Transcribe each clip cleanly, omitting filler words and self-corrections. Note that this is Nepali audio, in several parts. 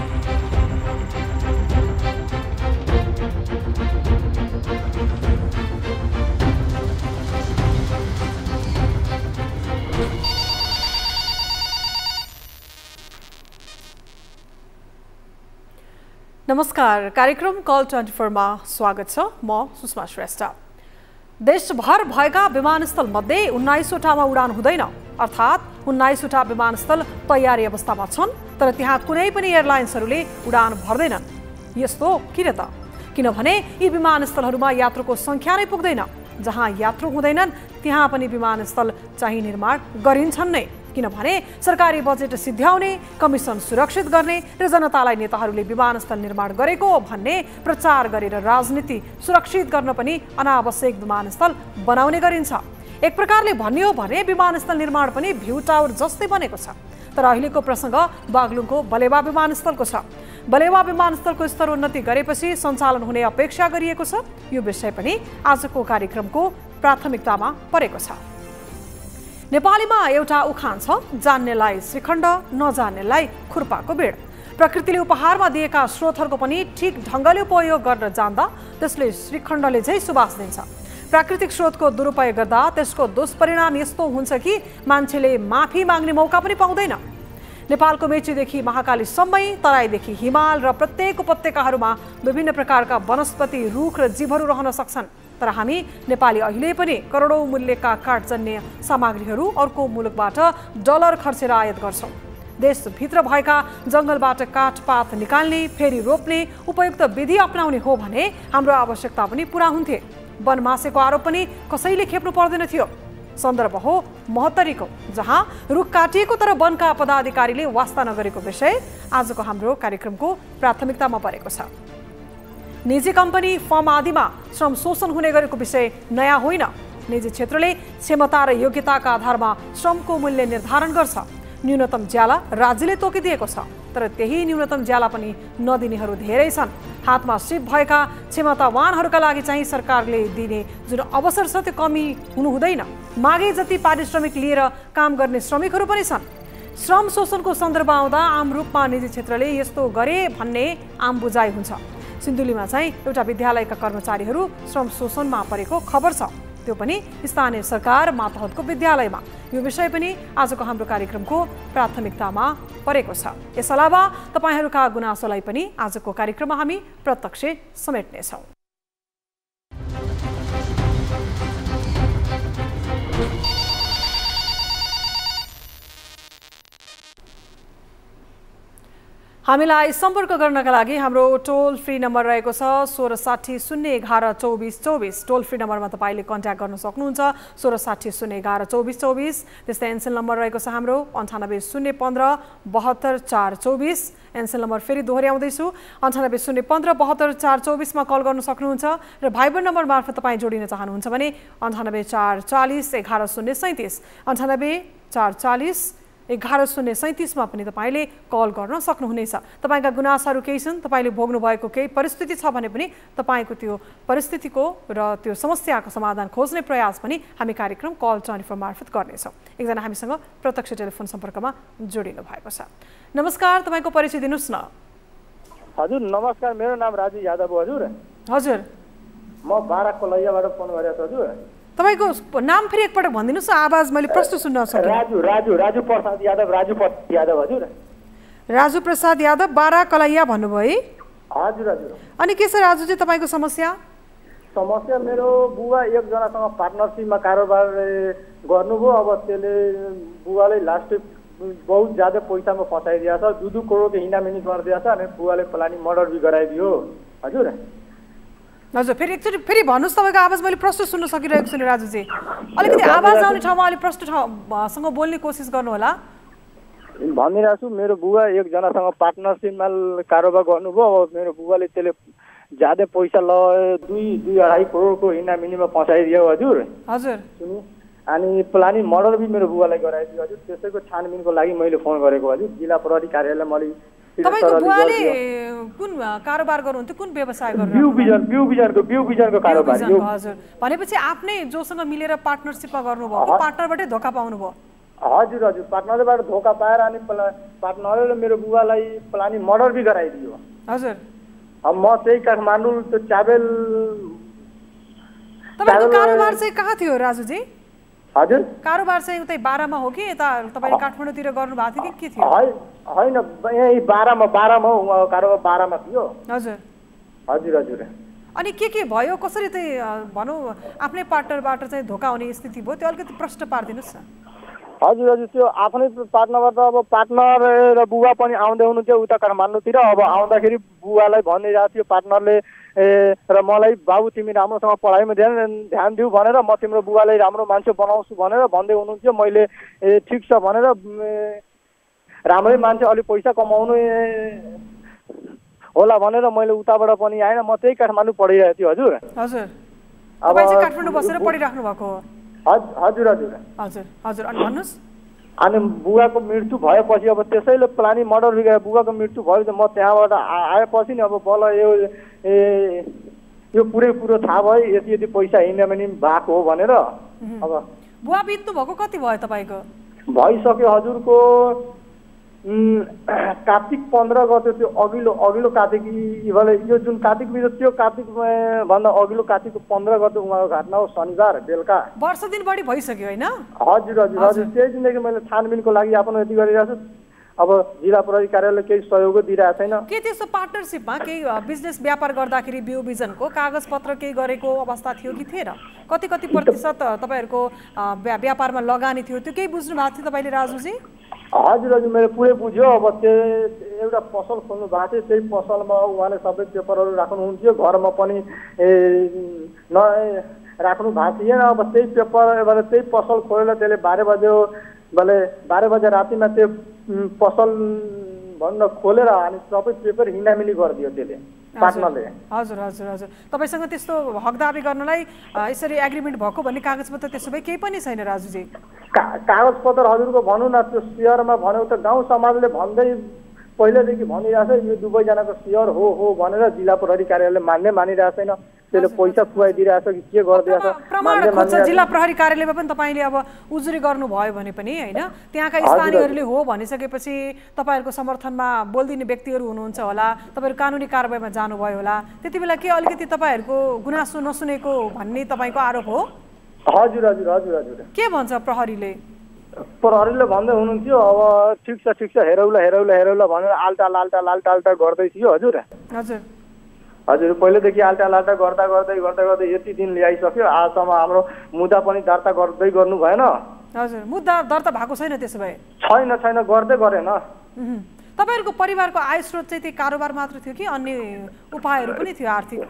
नमस्कार, कार्यक्रम कल 24 मा स्वागत छ। म सुषमा श्रेष्ठ। देशभर भएका विमानस्थल मध्ये 19 वटामा उडान हुँदैन, अर्थात् 19 वटा विमानस्थल तयारी अवस्थामा छन्, तर त्यहाँ कुनै पनि एयरलाइन्सहरूले उडान भर्दैनन्। यस्तो किन त? किनभने यी विमानस्थलहरूमा यात्रुको संख्या नै पुग्दैन। जहाँ यात्रु हुँदैनन् त्यहाँ पनि विमानस्थल चाहिँ निर्माण गरिन्छन् नै, किनभने सरकारी बजेट सिद्ध्याउने, कमिसन सुरक्षित गर्ने र जनतालाई नेताहरूले विमानस्थल निर्माण गरेको भन्ने प्रचार गरेर राजनीति सुरक्षित गर्न पनि अनावश्यक विमानस्थल बनाउने गरिन्छ। एक प्रकारले भन्ने हो भने विमानस्थल निर्माण पनि भ्यू टावर जस्तै बनेको छ। तर अहिलेको प्रसङ्ग बागलुङको बलेवा विमानस्थलको छ। बलेवा विमानस्थलको स्तरोन्नति गरेपछि सञ्चालन हुने अपेक्षा गरिएको छ। यो विषय पनि आजको कार्यक्रमको प्राथमिकतामा परेको छ। नेपालीमा एउटा उखान छ, जान्नेलाई श्रीखण्ड, नजान्नेलाई खुर्पाको बेड। प्रकृतिले उपहारमा दिएका स्रोतहरूको पनि ठिक ढङ्गले उपयोग गर्न जान्दा त्यसले श्रीखण्डले चाहिँ सुबास दिन्छ। प्राकृतिक स्रोतको दुरुपयोग गर्दा त्यसको दुष्परिणाम यस्तो हुन्छ कि मान्छेले माफी माग्ने मौका पनि पाउँदैन। नेपालको मेचीदेखि महाकालीसम्मै, तराईदेखि हिमाल र प्रत्येक उपत्यकाहरूमा विभिन्न प्रकारका वनस्पति, रुख र जीवहरू रहन सक्छन्। तर हामी नेपाली अहिले पनि करोडौँ मूल्यका काठजन्य सामग्रीहरू अर्को मुलुकबाट डलर खर्चेर आयात गर्छौँ। देशभित्र भएका जङ्गलबाट काठपात निकाल्ने, फेरि रोप्ने उपयुक्त विधि अपनाउने हो भने हाम्रो आवश्यकता पनि पुरा हुन्थे। वनमासेको आरोप पनि कसैले खेप्नु पर्दैन थियो। सन्दर्भ हो महोत्तरीको, जहाँ रुख काटिएको तर वनका पदाधिकारीले वास्ता नगरेको विषय आजको हाम्रो कार्यक्रमको प्राथमिकतामा परेको छ। निजी कम्पनी, फर्म आदिमा श्रम शोषण हुने गरेको विषय नयाँ होइन। निजी क्षेत्रले क्षमता र योग्यताका आधारमा श्रमको मूल्य निर्धारण गर्छ। न्यूनतम ज्याला राज्यले तोकिदिएको छ, तर त्यही न्यूनतम ज्याला पनि नदिनेहरू धेरै छन्। हातमा सिप भएका क्षमतावानहरूका लागि चाहिँ सरकारले दिने जुन अवसर छ त्यो कमी हुनु हुँदैन। मागे जति पारिश्रमिक लिएर काम गर्ने श्रमिकहरू पनि छन्। श्रम शोषणको सन्दर्भ आउँदा आम रूपमा निजी क्षेत्रले यस्तो गरे भन्ने आम बुझाइ हुन्छ। सिन्धुलीमा चाहिँ एउटा विद्यालयका कर्मचारीहरू श्रम शोषणमा परेको खबर छ, त्यो पनि स्थानीय सरकार मातहतको विद्यालयमा। यो विषय पनि आजको हाम्रो कार्यक्रमको प्राथमिकतामा परेको छ। यस अलावा तपाईहरूका गुनासोलाई पनि आजको कार्यक्रममा हामी प्रत्यक्ष समेट्नेछौँ। हामीलाई सम्पर्क गर्नका लागि हाम्रो टोल फ्री नम्बर रहेको छ 1660 011 24 24। टोल फ्री नम्बरमा तपाईँले कन्ट्याक्ट गर्न सक्नुहुन्छ 1660 011 24 24। त्यस्तै एनसेल नम्बर रहेको छ हाम्रो 98 015 72 4 24। एनसेल नम्बर फेरि दोहोऱ्याउँदैछु 98 015 72 4 24 मा कल गर्न सक्नुहुन्छ। र भाइबर नम्बर मार्फत तपाईँ जोडिन चाहनुहुन्छ भने 98 440 11 037 98 440 11 मा पनि तपाईँले कल गर्न सक्नुहुनेछ। तपाईँका गुनासाहरू केही छन्, तपाईँले भोग्नु भएको केही परिस्थिति छ भने पनि तपाईँको त्यो परिस्थितिको र त्यो समस्याको समाधान खोज्ने प्रयास पनि हामी कार्यक्रम कल 24 मार्फत गर्नेछौँ। एकजना हामीसँग प्रत्यक्ष टेलिफोन सम्पर्कमा जोडिनु भएको छ। नमस्कार, तपाईँको परिचय दिनुहोस् न। हजुर नमस्कार, मेरो नाम राजु यादव हो। हजुर हजुर म बारा कोलैयाबाट फोन गरेको छु। हजुर तपाईँको नाम फेरि एकपटक भनिदिनुहोस् न, आवाज मैले प्रश्न सुन्न सकेँ। राजु प्रसाद यादव। राजु प्रसाद यादव। हजुर राजु प्रसाद यादव, बारा कलैया भन्नुभयो है? हजुर हजुर। अनि के छ राजुजी तपाईँको समस्या? समस्या मेरो बुवा एकजनासँग पार्टनरसिपमा कारोबार गर्नुभयो। अब त्यसले बुवाले लास्ट बहुत ज्यादा पैसामा फसाइदिएको छ। 2-2 करोडको हिनामिनी गरिदिएको छ अनि बुवाले प्लानिङ मर्डर भी गराइदियो। हजुर हजुर फेरि एकचोटि फेरि भन्नुहोस्, तपाईँको आवाज मैले प्रश्न सुन्न सकिरहेको छु नि राजुजी। अलिकति आवाज आउने ठाउँमा अलिक प्रश्न ठाउँसँग बोल्ने कोसिस गर्नु होला। भनिरहेको छु, मेरो बुवा एकजनासँग पार्टनरसिपमा कारोबार गर्नुभयो। अब मेरो बुवाले त्यसले ज्यादा पैसा ल 2-2.5 करोडको हिनामिनीमा फसाइदियो। हजुर हजुर। अनि प्लानिङ मर्डर भी मेरो बुवालाई गराइदियो। हजुर त्यसैको छानबिनको लागि मैले फोन गरेको। हजुर जिल्ला प्रहरी कार्यालय मैले। तपाईको बुवाले कुन कारोबार गर्नुहुन्थ्यो, कुन व्यवसाय गर्नुहुन्थ्यो? बिउ बिजनको कारोबार। हजुर भनेपछि आफ्नै जोसँग मिलेर पार्टनरसिपमा गर्नुभयो, पार्टनरबाटै धोका पाउनुभयो? हजुर हजुर पार्टनरबाट धोका पाएर अनि पार्टनरले मेरो बुवालाई प्लानी मर्डर भी गराइदियो। हजुर अब म चाहिँ काठमाडौँ त्यो चाबेल तपाईको कारोबार चाहिँ कहाँ थियो राजुजी? हजुर कारोबार चाहिँ उतै बारामा हो कि यता तपाईले काठमाडौँतिर गर्नु भएको थियो कि के थियो? होइन यही बारामा हो कारोबार बारामा थियो। हजुर हजुर हजुर अनि के भयो कसरी चाहिँ भनौँ आफ्नै पार्टनरबाट चाहिँ धोका हुने स्थिति भयो त्यो अलिकति प्रश्न पारिदिनुहोस् न। हजुर हजुर त्यो आफ्नै पार्टनरबाट अब पार्टनर र बुवा पनि आउँदै हुनुहुन्थ्यो उता काठमाडौँतिर। अब आउँदाखेरि बुवालाई भनिरहेको थियो पार्टनरले र मलाई बाबु तिमी राम्रोसँग पढाइमा ध्यान दिऊ भनेर म तिम्रो बुवालाई राम्रो मान्छे बनाउँछु भनेर भन्दै हुनुहुन्थ्यो। मैले ठिक छ भनेर राम्रै मान्छे अलिक पैसा कमाउनु होला भनेर मैले उताबाट पनि आएन म त्यही काठमाडौँ पढिरहेको थिएँ। हजुर हजुर तपाईँ चाहिँ काठमाडौँ बसेर पढिराख्नु भएको हो? हजुर हजुर हजुर हजुर अनि भन्नुहोस्। अनि बुवाको मृत्यु भएपछि अब त्यसैले प्लानी मर्डर गयो। बुवाको मृत्यु भयो म त्यहाँबाट आएपछि नि अब बल्ल यो पुरो थाहा भयो यति पैसा हिँड्ने पनि भएको हो भनेर। अब बुवा बित्नु भएको कति भयो तपाईँको? भइसक्यो हजुरको कार्तिक 15 गते त्यो अघिल्लो कार्तिक यो जुन कार्तिक बित्यो त्यो कार्तिक भन्दा अघिल्लो कार्तिकको 15 गते उहाँको घटना हो शनिबार बेलुका। वर्ष दिन बढी भइसक्यो होइन? हजुर हजुर हजुर त्यही दिनदेखि मैले छानबिनको लागि आफ्नो यति गरिरहेको छु। अब जिल्ला प्रहरी कार्यालयले केही सहयोग दिइरहेको छैन। के त्यस्तो पार्टनरसिपमा केही बिजनेस व्यापार गर्दाखेरि बिउ बिजनको कागजपत्र केही गरेको अवस्था थियो कि थिएन? कति प्रतिशत तपाईँहरूको व्यापारमा लगानी थियो त्यो केही बुझ्नु भएको थियो तपाईँले राजुजी? हजुर हजुर मैले पुरै बुझ्यो। अब त्यो एउटा पसल खोल्नु भएको थियो त्यही पसलमा उहाँले सबै पेपरहरू राख्नुहुन्थ्यो। घरमा पनि राख्नु भएको थिएन। अब त्यही पेपरबाट त्यही पसल खोलेर त्यसले 12 बजे रातिमा त्यो पसल भन्न खोलेर अनि सबै पेपर हिँडामिली गरिदियो त्यसले पार्टनरले। हजुर हजुर हजुर तपाईँसँग त्यस्तो हक दाबी गर्नलाई यसरी एग्रिमेन्ट भएको भन्ने कागजपत्र त्यसो भए केही पनि छैन राजुजी? कागजपत्र हजुरको भनौँ न त्यो सेयरमा भन्यो त गाउँ समाजले भन्दै पहिलेदेखि भनिरहेको छ यो दुवैजनाको सेयर हो भनेर जिल्ला प्रहरी कार्यालयले मानिरहेको छैन। त्यसले पैसा खुवाइदिइरहेछ कि के गरिदिरहेछ प्रमाण खोज्छ जिल्ला प्रहरी कार्यालयमा पनि तपाईँले अब उजुरी गर्नुभयो भने पनि होइन त्यहाँका स्थानीयहरूले हो भनिसकेपछि तपाईँहरूको समर्थनमा बोलिदिने व्यक्तिहरू हुनुहुन्छ होला तपाईँहरू कानुनी कारबाहीमा जानुभयो होला त्यति बेला के अलिकति तपाईँहरूको गुनासो नसुनेको भन्ने तपाईँको आरोप हो? हजुर हजुर हजुर हजुर के भन्छ प्रहरीले? प्रहरीले भन्दै हुनुहुन्थ्यो अब ठिक छ हेरौला भनेर आल्टा गर्दै थियो। हजुर हजुर हजुर पहिलेदेखि आल्टा गर्दै यति दिन ल्याइसक्यो आजसम्म हाम्रो मुद्दा पनि दर्ता गर्नु भएन। हजुर मुद्दा दर्ता भएको छैन त्यसो भए? छैन गर्दै गरेन। तपाईँहरूको परिवारको आय स्रोत चाहिँ त्यही कारोबार मात्र थियो कि अन्य उपायहरू पनि थियो आर्थिक?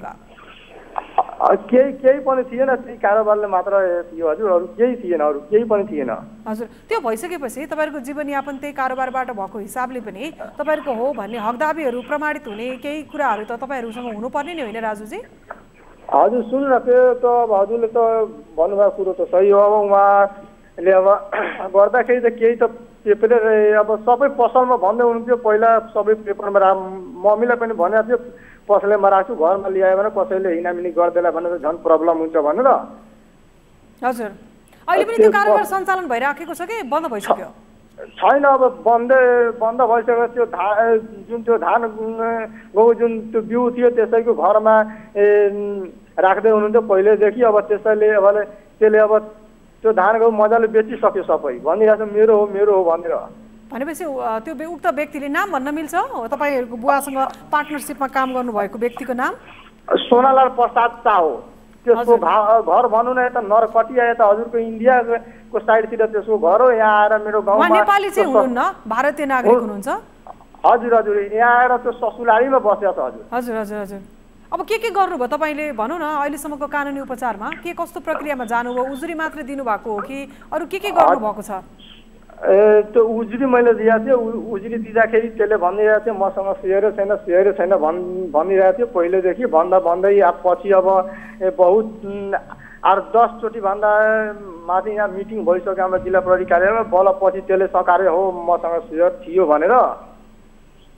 केही पनि थिएन त्यही कारोबारले मात्र थियो हजुर अरू केही थिएन केही पनि थिएन। हजुर त्यो भइसकेपछि तपाईँहरूको जीवनयापन त्यही कारोबारबाट भएको हिसाबले पनि तपाईँहरूको हो भन्ने हकदाबीहरू प्रमाणित हुने केही कुराहरू त तपाईँहरूसँग हुनुपर्ने नै होइन राजुजी? हजुर सुन्नु न त्यो त अब हजुरले त भन्नुभएको कुरो त सही हो। अब उहाँले अब गर्दाखेरि त केही त पेपर अब सबै पसलमा भन्दै हुनुहुन्थ्यो पहिला सबै पेपरमा मम्मीलाई पनि भनेको थियो पसलेमा राख्छु घरमा ल्यायो भने कसैले हिनामिनी गरिदिएला भनेर झन् प्रब्लम हुन्छ भनेर। हजुर अहिले पनि त्यो कारोबार सञ्चालन भइराखेको छ कि बन्द भइसक्यो? छैन अब बन्द भइसक्यो। त्यो धान गहुँ जुन त्यो बिउ थियो त्यसैको घरमा राख्दै हुनुहुन्थ्यो पहिल्यैदेखि। अब त्यसले अब त्यो धान गहुँ मजाले बेचिसक्यो सबै भनिरहेको छ मेरो हो भनेर। भनेपछि त्यो उक्त व्यक्तिले नाम भन्न मिल्छ तपाईँहरूको बुवासँग पार्टनरसिपमा काम गर्नुभएको व्यक्तिको नाम? सोनालाल प्रसाद शाह हो। त्यसको घर भनौँ न यता नरकटिया यता हजुरको इन्डियाको साइडतिर त्यसको घर हो। यहाँ आएर मेरो गाउँमा नेपाली चाहिँ हुनुहुन्न भारतीय नागरिक हुनुहुन्छ? हजुर हजुर यहाँ आएर त्यो ससुरालीमा बसेको छ। हजुर हजुर हजुर हजुर अब के गर्नुभयो तपाईँले भनौँ न अहिलेसम्मको कानुनी उपचारमा के कस्तो प्रक्रियामा जानुभयो? उजुरी मात्रै दिनुभएको हो कि अरू के गर्नुभएको छ? त्यो उजुरी मैले दिएको थिएँ। उजुरी दिँदाखेरि त्यसले भनिरहेको थियो मसँग सेयरै छैन भनिरहेको थियो पहिलेदेखि भन्दै पछि अब बहुत 8-10 चोटि भन्दा माथि यहाँ मिटिङ भइसक्यो हाम्रो जिल्ला प्रहरी कार्यालयमा बल्ल पछि त्यसले सकारे हो मसँग सेयर थियो भनेर।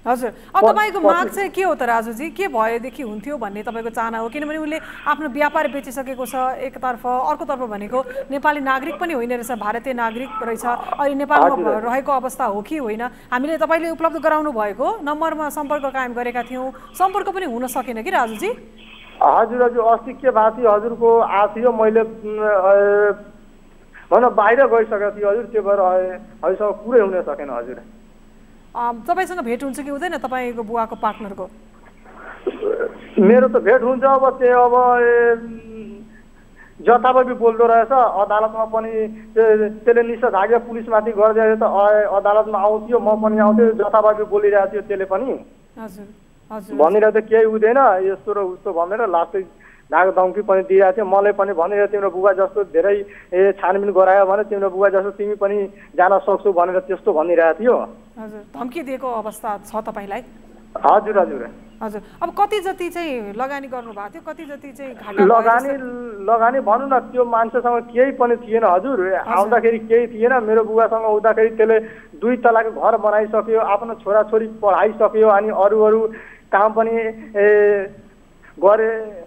हजुर अब तपाईको माग चाहिँ के हो त राजुजी के भएदेखि हुन्थ्यो भन्ने तपाईको चाहना हो किनभने उले आफ्नो व्यापार बेचिसकेको छ एकतर्फ अर्कोतर्फ भनेको नेपाली नागरिक पनि होइन रहेछ भारतीय नागरिक रहेछ अहिले नेपालमा रहेको अवस्था हो कि होइन हामीले तपाईले उपलब्ध गराउनु भएको नम्बरमा सम्पर्क कायम गरेका थियौं सम्पर्क पनि हुन सकेन कि राजुजी हजुर हजुर अस्ति के बात थियो हजुरको थियो मैले भन बाहिर गइसकेको थियो हजुर त्यो भएर अहिलेसम्म पुरै हुन सकेन हजुर तपाईसँग भेट हुन्छ कि हुँदैन तपाईको बुवाको पार्टनरको मेरो त भेट हुन्छ अब त्यो अब जताभावी बोल्दो रहेछ अदालतमा पनि त्यसले निषेधाज्ञा पुलिसमाथि गरिदियो त अदालतमा आउँथ्यो म पनि आउँथ्यो जताभावी बोलिरहेको थियो त्यसले पनि हजुर हजुर भनेर त केही हुँदैन यस्तो र उस्तो भनेर लास्टै नाग धम्की पनि दिइरहेको थियो मलाई पनि भनेर तिम्रो बुबा जस्तो धेरै छानबिन गरायो भने तिम्रो बुबा जस्तो तिमी पनि जान सक्छौ भनेर त्यस्तो भनिरहेको थियो हजुर धम्की दिएको अवस्था छ तपाईलाई हजुर हजुर हजुर अब कति जति चाहिँ लगानी गर्नु भएको थियो कति जति चाहिँ घाटा लगानी भनौँ न त्यो मान्छेसँग केही पनि थिएन हजुर आउँदाखेरि केही थिएन मेरो बुबासँग आउँदाखेरि त्यसले 2 तलाको घर बनाइसक्यो आफ्नो छोराछोरी पढाइसक्यो अनि अरू काम पनि गरे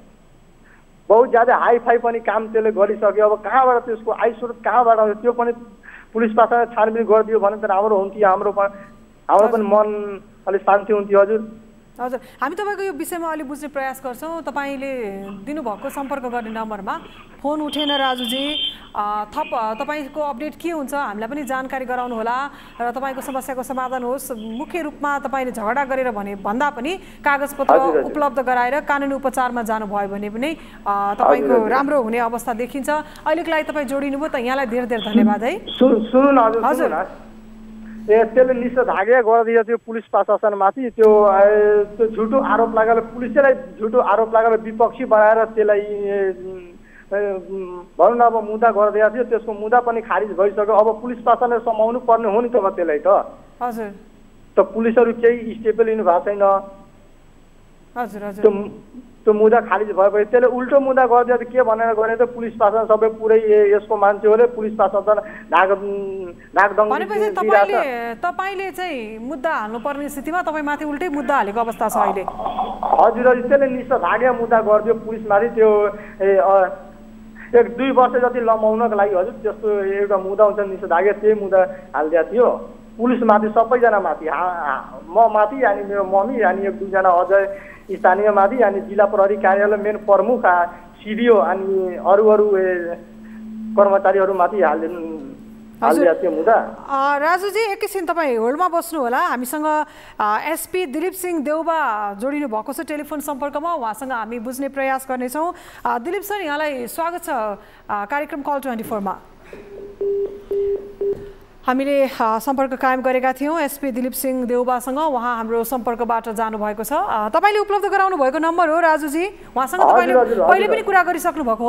बहुत ज्यादा हाई फाई पनि काम त्यसले गरिसक्यो अब कहाँबाट त्यसको आय स्रोत कहाँबाट त्यो पनि पुलिस पासा छानबिन गरिदियो भने त राम्रो हुन्थ्यो हाम्रो पनि मन अलि शान्ति हुन्थ्यो हजुर हजुर हामी तपाईको यो विषयमा अलि बुझ्ने प्रयास गर्छौं तपाईले दिनुभएको सम्पर्क गर्ने नम्बरमा फोन उठेन राजुजी थप तपाईको अपडेट के हुन्छ हामीलाई पनि जानकारी गराउनु होला र तपाईको समस्याको समाधान होस् मुख्य रूपमा तपाईले झगडा गरेर भन्दा पनि कागजपत्र उपलब्ध गराएर कानुनी उपचारमा जानु भयो भने पनि तपाईको राम्रो हुने अवस्था देखिन्छ अहिलेको लागि तपाई जोडिनु भयो त यहाँलाई धेरै धेरै धन्यवाद है सुन्नु न हजुर त्यसले निषेधाज्ञा गरिदियो त्यो पुलिस प्रशासनमाथि त्यो झुटो आरोप लगाएर पुलिसलाई झुटो आरोप लगाएर विपक्षी बनाएर त्यसलाई भनौँ न अब मुद्दा गरिदिएको थियो त्यसको मुद्दा पनि खारिज भइसक्यो अब पुलिस प्रशासनले समाउनु पर्ने हो नि त त्यसलाई त हजुर त पुलिसहरू केही स्टेप लिनु भएको छैन हजुर हजुर त्यो मुद्दा खारिज भएपछि त्यसले उल्टो मुद्दा गरिदियो त के भनेर गरे त पुलिस प्रशासन सबै पुरै यसको मान्छे हो रे पुलिस प्रशासन भनेपछि तपाईले चाहिँ मुद्दा हाल्नुपर्ने स्थितिमा तपाई माथि उल्टै मुद्दा हालेको अवस्था छ अहिले हजुर हजुर त्यसले निषेधाज्ञा मुद्दा गरिदियो पुलिसमाथि त्यो 1-2 वर्ष जति लम्बाउनको लागि हजुर त्यस्तो एउटा मुद्दा हुन्छ निषेधाज्ञा त्यही मुद्दा हालिदिएको थियो पुलिसमाथि सबैजना माथि म माथि अनि मेरो मम्मी अनि 1-2 जना अझै स्थानीय माथि अनि जिल्ला प्रहरी कार्यालय मेन प्रमुख सिडिओ अनि अरू कर्मचारीहरू माथि हालिदिएको थियो मुद्दा राजुजी एकैछिन तपाईँ होल्डमा बस्नु होला हामीसँग एसपी दिलीप सिंह देउबा जोडिनु भएको छ टेलिफोन सम्पर्कमा उहाँसँग हामी बुझ्ने प्रयास गर्नेछौँ दिलीप सर यहाँलाई स्वागत छ कार्यक्रम कल 24 मा हामीले सम्पर्क कायम गरेका थियौं एसपी दिलीप सिंह देउबासँग उहाँ हाम्रो सम्पर्कबाट जानुभएको छ तपाईले उपलब्ध गराउनु भएको नम्बर हो राजुजी उहाँसँग तपाईले पहिले पनि कुरा गरिसक्नु भएको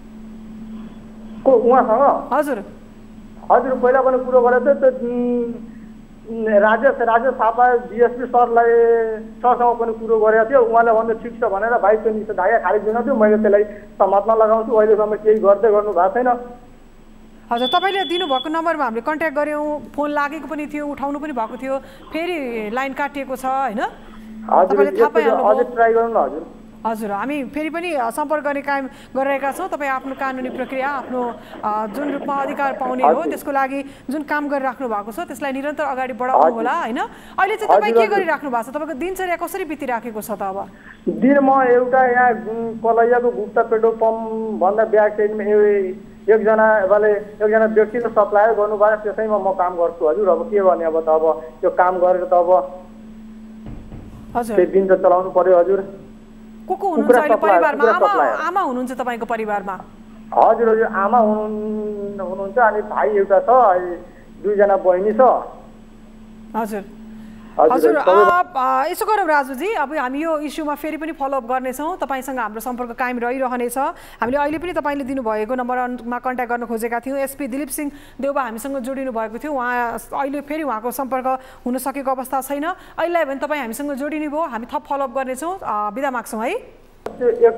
हो उहाँसँग हजुर हजुर पहिला पनि कुरो गरेको थियो राजेश थापा डीएसपी सरसँग पनि कुरो गरेको थियो उहाँले भन्दा ठिक छ भनेर भाइ त्यो निषेधाज्ञा खारिज दिन थियो मैले त्यसलाई समात्न लगाउँछु अहिलेसम्म केही गर्दै गर्नु भएको छैन हजुर तपाईले दिनुभएको नम्बरमा हामीले कन्ट्याक्ट गर्यौं फोन लागेको पनि थियो उठाउनु पनि भएको थियो फेरि लाइन काटिएको छ हैन हजुर अझै ट्राई गर्नु न हजुर हजुर हामी फेरि पनि सम्पर्क गर्ने कायम गरिरहेका छौं तपाई आफ्नो कानुनी प्रक्रिया आफ्नो जुन रूपमा अधिकार पाउने हो त्यसको लागि जुन काम गरिराख्नु भएको छ त्यसलाई निरन्तर अगाडि बढाउनु होला हैन अहिले चाहिँ तपाई के गरिराख्नु भएको छ तपाईको दिनचर्या कसरी बितिराखेको छ त अब दिन म एउटा यहाँ कलैयाको गुप्ता पेट्रोल पम्प भन्दा ब्याक साइडमा एकजना व्यक्तिले सप्लायर गर्नुभयो त्यसैमा म काम गर्छु हजुर अब के गर्ने अब त अब त्यो काम गरेर त अब हजुर त्यो दिन त चलाउनु पर्यो हजुर को हुनुहुन्छ अहिले परिवारमा आमा हुनुहुन्छ तपाईको परिवारमा हजुर हजुर आमा हुनुहुन्छ अनि भाइ एउटा छ 2 जना बहिनी छ हजुर हजुर यसो गरौँ राजुजी अब हामी यो इस्युमा फेरि पनि फलोअप गर्नेछौँ तपाईसँग हाम्रो सम्पर्क कायम रहिरहनेछ हामीले अहिले पनि तपाईले दिनुभएको नम्बरमा कन्ट्याक्ट गर्न खोजेका थियौँ एसपी दिलीप सिंह देउबा हामीसँग जोडिनु भएको थियो उहाँ अहिले फेरि उहाँको सम्पर्क हुन सकेको अवस्था छैन अहिले भने तपाईँ हामीसँग जोडिनु भयो हामी थप फलोअप गर्नेछौँ बिदा माग्छौँ है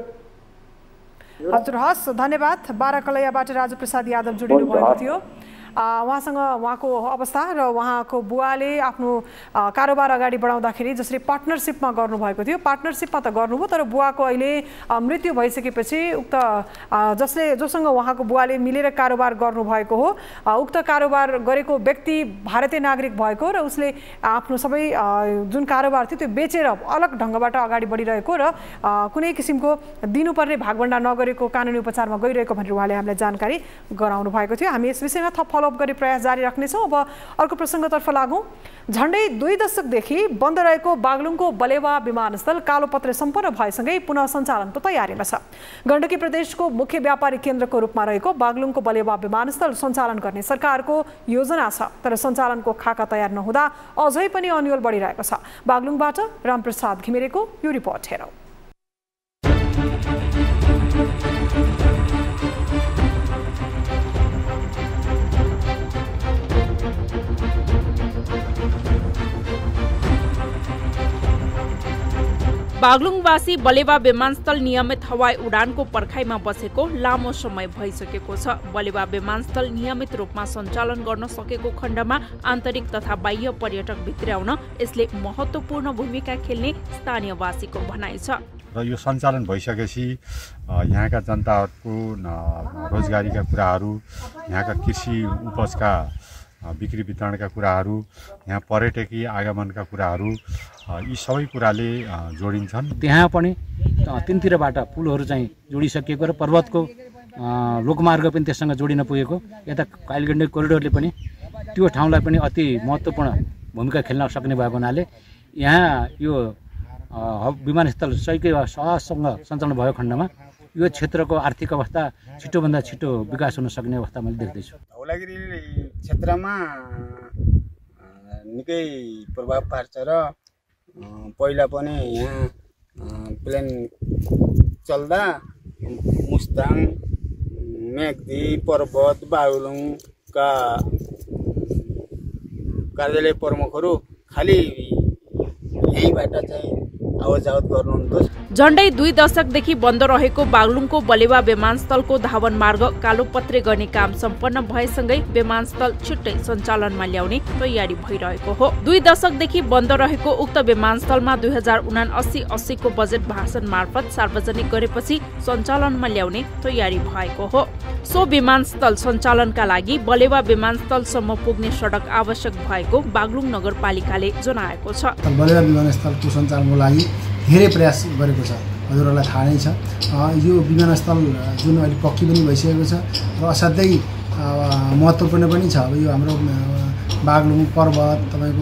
हजुर हस् धन्यवाद बाराकलैयाबाट राजु प्रसाद यादव जोडिनु भएको थियो उहाँसँग उहाँको अवस्था र उहाँको बुवाले आफ्नो कारोबार अगाडि बढाउँदाखेरि जसरी पार्टनरसिपमा गर्नुभएको थियो, पार्टनरसिपमा त गर्नुभयो, तर बुवाको अहिले मृत्यु भइसकेपछि उक्त जोसँग उहाँको बुवाले मिलेर कारोबार गर्नुभएको हो, उक्त कारोबार गरेको व्यक्ति भारतीय नागरिक भएको र उसले आफ्नो सबै जुन कारोबार थियो त्यो बेचेर अलग ढङ्गबाट अगाडि बढिरहेको र कुनै किसिमको दिनुपर्ने भागभण्डा नगरेको कानुनी उपचारमा गइरहेको भनेर उहाँले हामीलाई जानकारी गराउनु भएको थियो। हामी यस विषयमा थप फलोअप गर्ने प्रयास जारी राख्नेछौँ। अब अर्को प्रसङ्गतर्फ लागौँ। झन्डै 2 दशकदेखि बन्द रहेको बागलुङको बलेवा विमानस्थल कालोपत्रे सम्पन्न भएसँगै पुनः सञ्चालनको तयारीमा छ। गण्डकी प्रदेशको मुख्य व्यापारिक केन्द्रको रूपमा रहेको बागलुङको बलेवा विमानस्थल सञ्चालन गर्ने सरकारको योजना छ, तर सञ्चालनको खाका तयार नहुँदा अझै पनि अन्यल बढिरहेको छ। बागलुङबाट रामप्रसाद घिमिरेको यो रिपोर्ट हेरौँ। बागलुङवासी बलेवा विमानस्थल नियमित हवाई उडानको पर्खाइमा बसेको लामो समय भइसकेको छ। बलेवा विमानस्थल नियमित रूपमा सञ्चालन गर्न सकेको खण्डमा आन्तरिक तथा बाह्य पर्यटक भित्र्याउन यसले महत्त्वपूर्ण भूमिका खेल्ने स्थानीयवासीको भनाइ छ। र यो सञ्चालन भइसकेपछि यहाँका जनताहरूको रोजगारीका कुराहरू, यहाँका कृषि उपजका बिक्री वितरणका कुराहरू, यहाँ पर्यटकीय आगमनका कुराहरू, यी सबै कुराले जोडिन्छन्। त्यहाँ पनि तीनतिरबाट पुलहरू चाहिँ जोडिसकिएको र पर्वतको लोकमार्ग पनि त्यससँग जोडिन पुगेको, यता कालीगण्डकी कोरिडोरले पनि त्यो ठाउँलाई पनि अति महत्त्वपूर्ण भूमिका खेल्न सक्ने भएको हुनाले यहाँ यो विमानस्थल सहजसँग सञ्चालन भएको खण्डमा यो क्षेत्रको आर्थिक अवस्था छिटोभन्दा छिटो विकास हुन सक्ने अवस्था मैले देख्दैछु। धौलागिरी क्षेत्रमा निकै प्रभाव पार्छ र पहिला पनि यहाँ प्लेन चल्दा मुस्ताङ, मेग्दी, पर्वत, बागलुङका कार्यालय प्रमुखहरू खालि यहीँबाट चाहिँ आवत गर्नुहुन्थ्यो। झण्डै 2 दशकदेखि बन्द रहेको बागलुङको बलेवा विमानस्थलको धावन मार्ग कालोपत्रे गर्ने काम सम्पन्न भएसँगै विमानस्थल छिट्टै सञ्चालनमा ल्याउने तयारी भइरहेको हो। 2 दशकदेखि बन्द रहेको उक्त विमानस्थलमा 2079-80 को बजेट भाषण मार्फत सार्वजनिक गरेपछि सञ्चालनमा ल्याउने तयारी भएको हो। सो विमानस्थल सञ्चालनका लागि बलेवा विमानस्थलसम्म पुग्ने सडक आवश्यक भएको बागलुङ नगरपालिकाले जनाएको छ। बलेवा विमानस्थलको सञ्चालनको लागि धेरै प्रयास गरेको छ, हजुरहरूलाई थाहा नै छ। यो विमानस्थल जुन अहिले पक्की पनि भइसकेको छ र असाध्यै महत्त्वपूर्ण पनि छ। अब यो हाम्रो बागलुङ, पर्वत, तपाईँको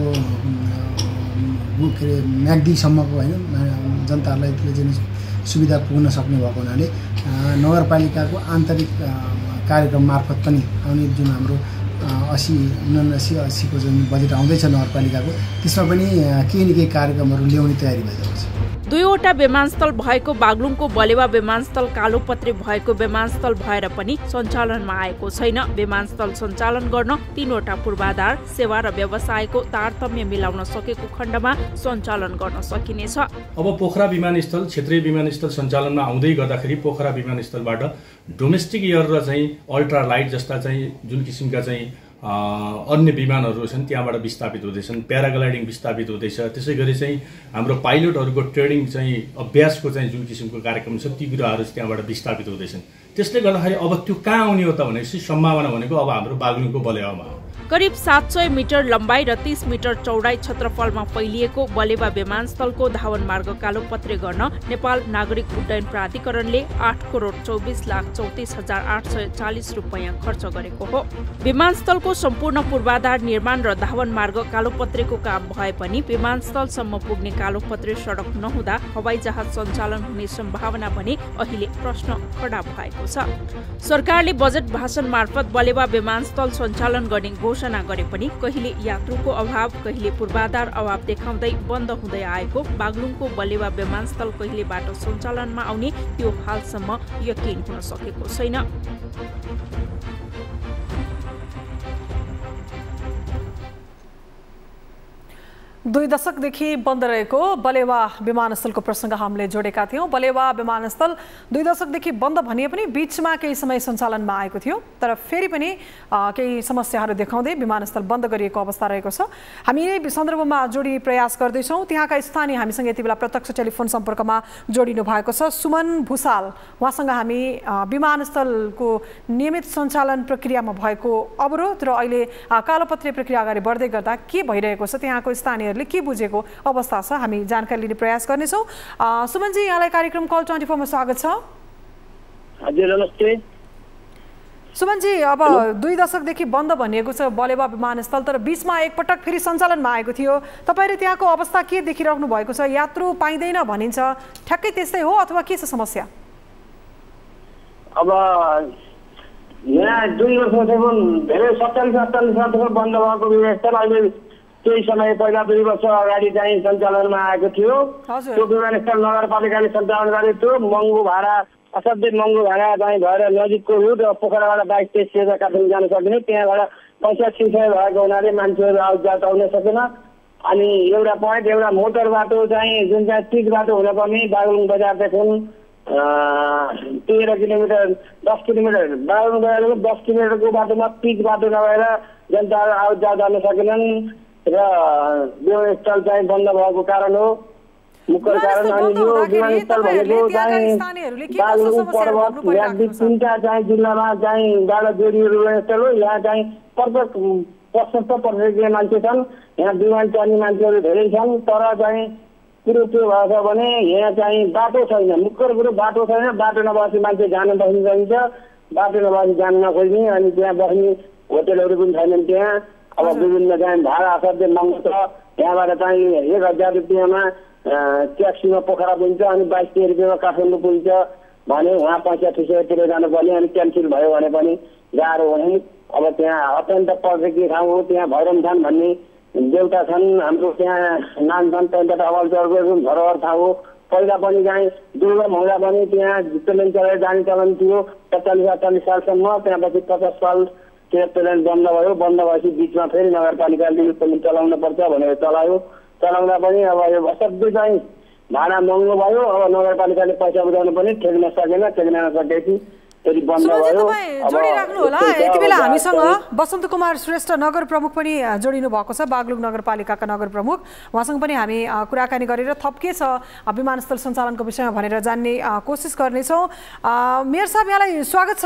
के अरे म्याग्दीसम्मको होइन जनताहरूलाई चाहिँ सुविधा पुग्न सक्ने भएको हुनाले नगरपालिकाको आन्तरिक कार्यक्रम मार्फत पनि आउने जुन हाम्रो 80-79-80 को जुन बजेट आउँदैछ नगरपालिकाको, त्यसमा पनि केही न केही कार्यक्रमहरू ल्याउने तयारी भइरहेको छ। 2वटा विमानस्थल भएको बागलुङको बलेवा विमानस्थल कालोपत्रे भएको विमानस्थल भएर पनि सञ्चालनमा आएको छैन। विमानस्थल सञ्चालन गर्न 3वटा पूर्वाधार, सेवा र व्यवसायको तारतम्य मिलाउन सकेको खण्डमा सञ्चालन गर्न सकिनेछ। अब पोखरा विमानस्थल क्षेत्रीय विमानस्थल सञ्चालनमा आउँदै गर्दाखेरि पोखरा विमानस्थलबाट डोमेस्टिक एयर र चाहिँ अल्ट्रा लाइट जस्ता चाहिँ जुन किसिमका चाहिँ अन्य विमानहरू छन् त्यहाँबाट विस्थापित हुँदैछन्, प्याराग्लाइडिङ विस्थापित हुँदैछ। त्यसै गरी चाहिँ हाम्रो पाइलटहरूको ट्रेनिङ चाहिँ अभ्यासको चाहिँ जुन किसिमको कार्यक्रम छ ती कुराहरू त्यहाँबाट विस्थापित हुँदैछन्। त्यसले गर्दाखेरि अब त्यो कहाँ आउने हो त भनेपछि सम्भावना भनेको अब हाम्रो बागलुङको बलेवामा हो। करिब 700 मिटर लम्बाइ र 30 मिटर चौडाइ क्षेत्रफलमा फैलिएको बलेवा विमानस्थलको धावन मार्ग कालोपत्रे गर्न नेपाल नागरिक उड्डयन प्राधिकरणले 8,24,34,840 रुपैयाँ खर्च गरेको हो। विमानस्थलको सम्पूर्ण पूर्वाधार निर्माण र धावन मार्ग कालोपत्रेको काम भए पनि विमानस्थलसम्म पुग्ने कालोपत्रे सडक नहुँदा हवाईजहाज सञ्चालन हुने सम्भावना भने अहिले प्रश्न खडा भएको छ। सरकारले बजेट भाषण मार्फत बलेवा विमानस्थल सञ्चालन गर्ने घोषणा गरे पनि कहिले यात्रुको अभाव, कहिले पूर्वाधार अभाव देखाउँदै बन्द हुँदै आएको बागलुङको बलेवा विमानस्थल कहिलेबाट सञ्चालनमा आउने त्यो हालसम्म यकिन हुन सकेको छैन। 2 दशकदेखि बन्द रहेको बलेवा विमानस्थलको प्रसङ्ग हामीले जोडेका थियौँ। बलेवा विमानस्थल 2 दशकदेखि बन्द भनिए पनि बीचमा केही समय सञ्चालनमा आएको थियो, तर फेरि पनि केही समस्याहरू देखाउँदै विमानस्थल बन्द गरिएको अवस्था रहेको छ। हामी यही सन्दर्भमा जोडिने प्रयास गर्दैछौँ। त्यहाँका स्थानीय हामीसँग यति बेला प्रत्यक्ष टेलिफोन सम्पर्कमा जोडिनु भएको छ। सुमन भुसाल, उहाँसँग हामी विमानस्थलको नियमित सञ्चालन प्रक्रियामा भएको अवरोध र अहिले कालोपत्रे प्रक्रिया अगाडि बढ्दै गर्दा के भइरहेको छ, त्यहाँको स्थानीयहरूले के बुझेको अवस्था छ, हामी जानकारी लिने प्रयास गर्नेछौँ। सुमनजी, यहाँलाई कार्यक्रम कल 24 मा स्वागत छ। हजुर नमस्ते। सुमनजी, अब 2 दशकदेखि बन्द भनिएको छ बलेवा विमानस्थल, तर बीचमा एकपटक फेरि सञ्चालनमा आएको थियो। तपाईँले त्यहाँको अवस्था के देखिराख्नु भएको छ? यात्रु पाइँदैन भनिन्छ, ठ्याक्कै त्यस्तै हो अथवा के छ समस्या? अब यहाँ 2 वर्षदेखि धेरै 47-48 वर्षको बन्द भएको विमानस्थल अहिले केही समय पहिला 2 वर्ष अगाडि चाहिँ सञ्चालनमा आएको थियो। त्यो विमानस्थल नगरपालिकाले सञ्चालन गरेको थियो। महँगो भाडा, असाध्यै महँगो भाडा चाहिँ भएर नजिकको रुट र पोखराबाट 22-23 काठमाडौँ जान सकिने, त्यहाँबाट पैसा छिर्छाइ भएको हुनाले मान्छेहरू आउटजात आउन सकेन। अनि एउटा पोइन्ट, एउटा मोटर बाटो चाहिँ जुन चाहिँ पिच बाटो हुनुपर्ने बागलुङ बजारदेखि 13 किलोमिटर 10 किलोमिटर बागलुङ बजारको 10 किलोमिटरको बाटोमा पिच बाटो नभएर जनताहरू आउटजात जान सकेनन् र विमानस्थल चाहिँ बन्द भएको कारण हो, मुख्य कारण। अनि यो विमानस्थल भनेको चाहिँ बागलुङ पर्वत यादव 3टा चाहिँ जिल्लामा चाहिँ बाट जोडिएको विमानस्थल हो। यहाँ चाहिँ प्रशस्त पर्यटकीय मान्छे छन्, यहाँ विमान चढ्ने मान्छेहरू धेरै छन्, तर चाहिँ कुरो के भएको छ भने यहाँ चाहिँ बाटो छैन। मुख्य कुरो बाटो छैन। बाटो नभएपछि मान्छे जान बस्न सकिन्छ, बाटो नभएपछि जान नखोज्ने, अनि त्यहाँ बस्ने होटेलहरू पनि छैनन् त्यहाँ। अब विभिन्न चाहिँ भाडा असाध्यै महँगो छ। यहाँबाट चाहिँ 1000 रुपियाँमा ट्याक्सीमा पोखरा पुग्छ, अनि 22-23 रुपियाँमा काठमाडौँ पुग्छ भने वहाँ पैसा ठुसेर जानुपर्ने, अनि क्यान्सल भयो भने पनि गाह्रो हुने। अब त्यहाँ अत्यन्त पर्यटकीय ठाउँ हो। त्यहाँ भैरमथान भन्ने देउता छन् हाम्रो, त्यहाँ नाम छन्, त्यहाँबाट अवलचरको धरोहर ठाउँ हो। पहिला पनि चाहिँ दुर्गम हुँदा पनि त्यहाँ प्लेन चलाएर जाने चलन थियो 47-48 सालसम्म। त्यहाँपछि 50 साल त्यो प्लेन बन्द भयो। बन्द भएपछि बिचमा फेरि नगरपालिकाले यो प्लेन चलाउनु पर्छ भनेर चलायो। चलाउँदा पनि अब यो असाध्यै चाहिँ भाडा महँगो भयो। अब नगरपालिकाले पैसा बुझाउनु पनि ठेक्न सकेन, ठेक्न नसकेपछि फेरि बन्द भयो। जोडिराख्नु होला। यति बेला हामीसँग बसन्त कुमार श्रेष्ठ नगर प्रमुख पनि जोडिनु भएको छ, बागलुङ नगरपालिकाका नगर प्रमुख। उहाँसँग पनि हामी कुराकानी गरेर थप के छ विमानस्थल सञ्चालनको विषयमा भनेर जान्ने कोसिस गर्नेछौँ। मेयर साहब, यहाँलाई स्वागत छ।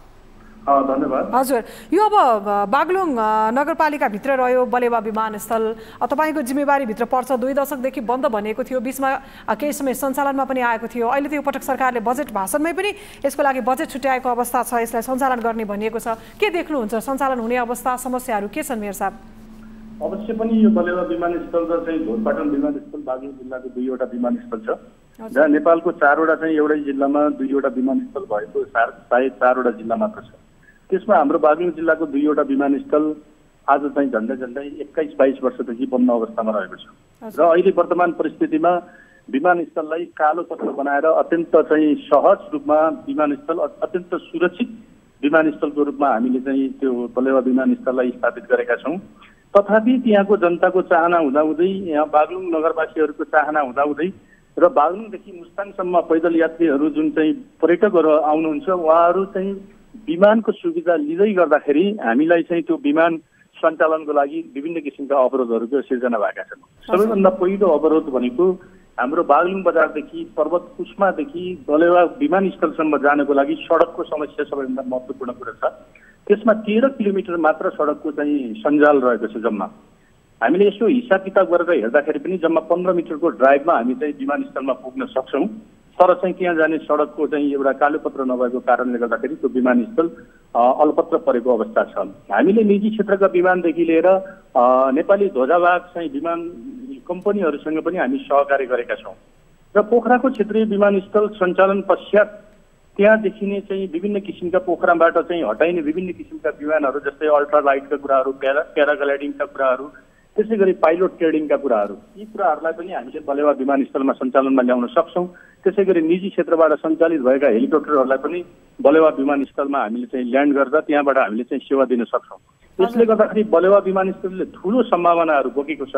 धन्यवाद। हजुर, यो अब बागलुङ नगरपालिकाभित्र रह्यो बलेवा विमानस्थल, तपाईँको जिम्मेवारीभित्र पर्छ। 2 दशकदेखि बन्द भनेको थियो, बिचमा केही समय सञ्चालनमा पनि आएको थियो। अहिले त यो पटक सरकारले बजेट भाषणमै पनि यसको लागि बजेट छुट्याएको अवस्था छ, यसलाई सञ्चालन गर्ने भनिएको छ। के देख्नुहुन्छ सञ्चालन हुने अवस्था, समस्याहरू के छन् मेयर साहब? अवश्य पनि यो बलेवा विमानस्थल र चाहिँ ढोरपाटन विमानस्थल बागलुङ जिल्लाको 2वटा विमानस्थल छ, जहाँ नेपालको 4वटा चाहिँ एउटै जिल्लामा 2वटा विमानस्थल भएको सायद 4वटा जिल्ला मात्र छ। त्यसमा हाम्रो बागलुङ जिल्लाको 2वटा विमानस्थल आज चाहिँ झन्डै 21-22 वर्षदेखि बन्द अवस्थामा रहेको छ र अहिले वर्तमान परिस्थितिमा विमानस्थललाई कालो पत्र बनाएर अत्यन्त चाहिँ सहज रूपमा विमानस्थल, अत्यन्त सुरक्षित विमानस्थलको रूपमा हामीले चाहिँ त्यो बलेवा विमानस्थललाई स्थापित गरेका छौँ। तथापि त्यहाँको जनताको चाहना हुँदाहुँदै, यहाँ बागलुङ नगरवासीहरूको चाहना हुँदाहुँदै र बागलुङदेखि मुस्ताङसम्म पैदल यात्रीहरू जुन चाहिँ पर्यटकहरू आउनुहुन्छ उहाँहरू चाहिँ विमानको सुविधा लिँदै गर्दाखेरि हामीलाई चाहिँ त्यो विमान सञ्चालनको लागि विभिन्न किसिमका अवरोधहरूको सिर्जना भएका छन्। सबैभन्दा पहिलो अवरोध भनेको हाम्रो बागलुङ बजारदेखि पर्वत कुस्मादेखि बलेवा विमानस्थलसम्म जानको लागि सडकको समस्या सबैभन्दा महत्त्वपूर्ण कुरा छ। त्यसमा 13 किलोमिटर मात्र सडकको चाहिँ सञ्जाल रहेको छ जम्मा। हामीले यसो हिसाब किताब गरेर हेर्दाखेरि पनि जम्मा 15 मिटरको ड्राइभमा हामी चाहिँ विमानस्थलमा पुग्न सक्छौँ, तर चाहिँ त्यहाँ जाने सडकको चाहिँ एउटा कालोपत्र नभएको कारणले गर्दाखेरि त्यो विमानस्थल अलपत्र परेको अवस्था छ। हामीले निजी क्षेत्रका विमानदेखि लिएर नेपाली ध्वजावाहक चाहिँ विमान कम्पनीहरूसँग पनि हामी सहकार्य गरेका छौँ र पोखराको क्षेत्रीय विमानस्थल सञ्चालन पश्चात त्यहाँ देखिने चाहिँ विभिन्न किसिमका पोखराबाट चाहिँ हटाइने विभिन्न किसिमका विमानहरू जस्तै अल्ट्रा लाइटका कुराहरू, प्याराग्लाइडिङका कुराहरू, त्यसै गरी पाइलट ट्रेडिङका कुराहरू, यी कुराहरूलाई पनि हामीले बलेवा विमानस्थलमा सञ्चालनमा ल्याउन सक्छौँ। त्यसै गरी निजी क्षेत्रबाट सञ्चालित भएका हेलिकप्टरहरूलाई पनि बलेवा विमानस्थलमा हामीले चाहिँ ल्यान्ड गर्दा त्यहाँबाट हामीले चाहिँ सेवा दिन सक्छौँ। यसले गर्दाखेरि बलेवा विमानस्थलले ठुलो सम्भावनाहरू बोकेको छ।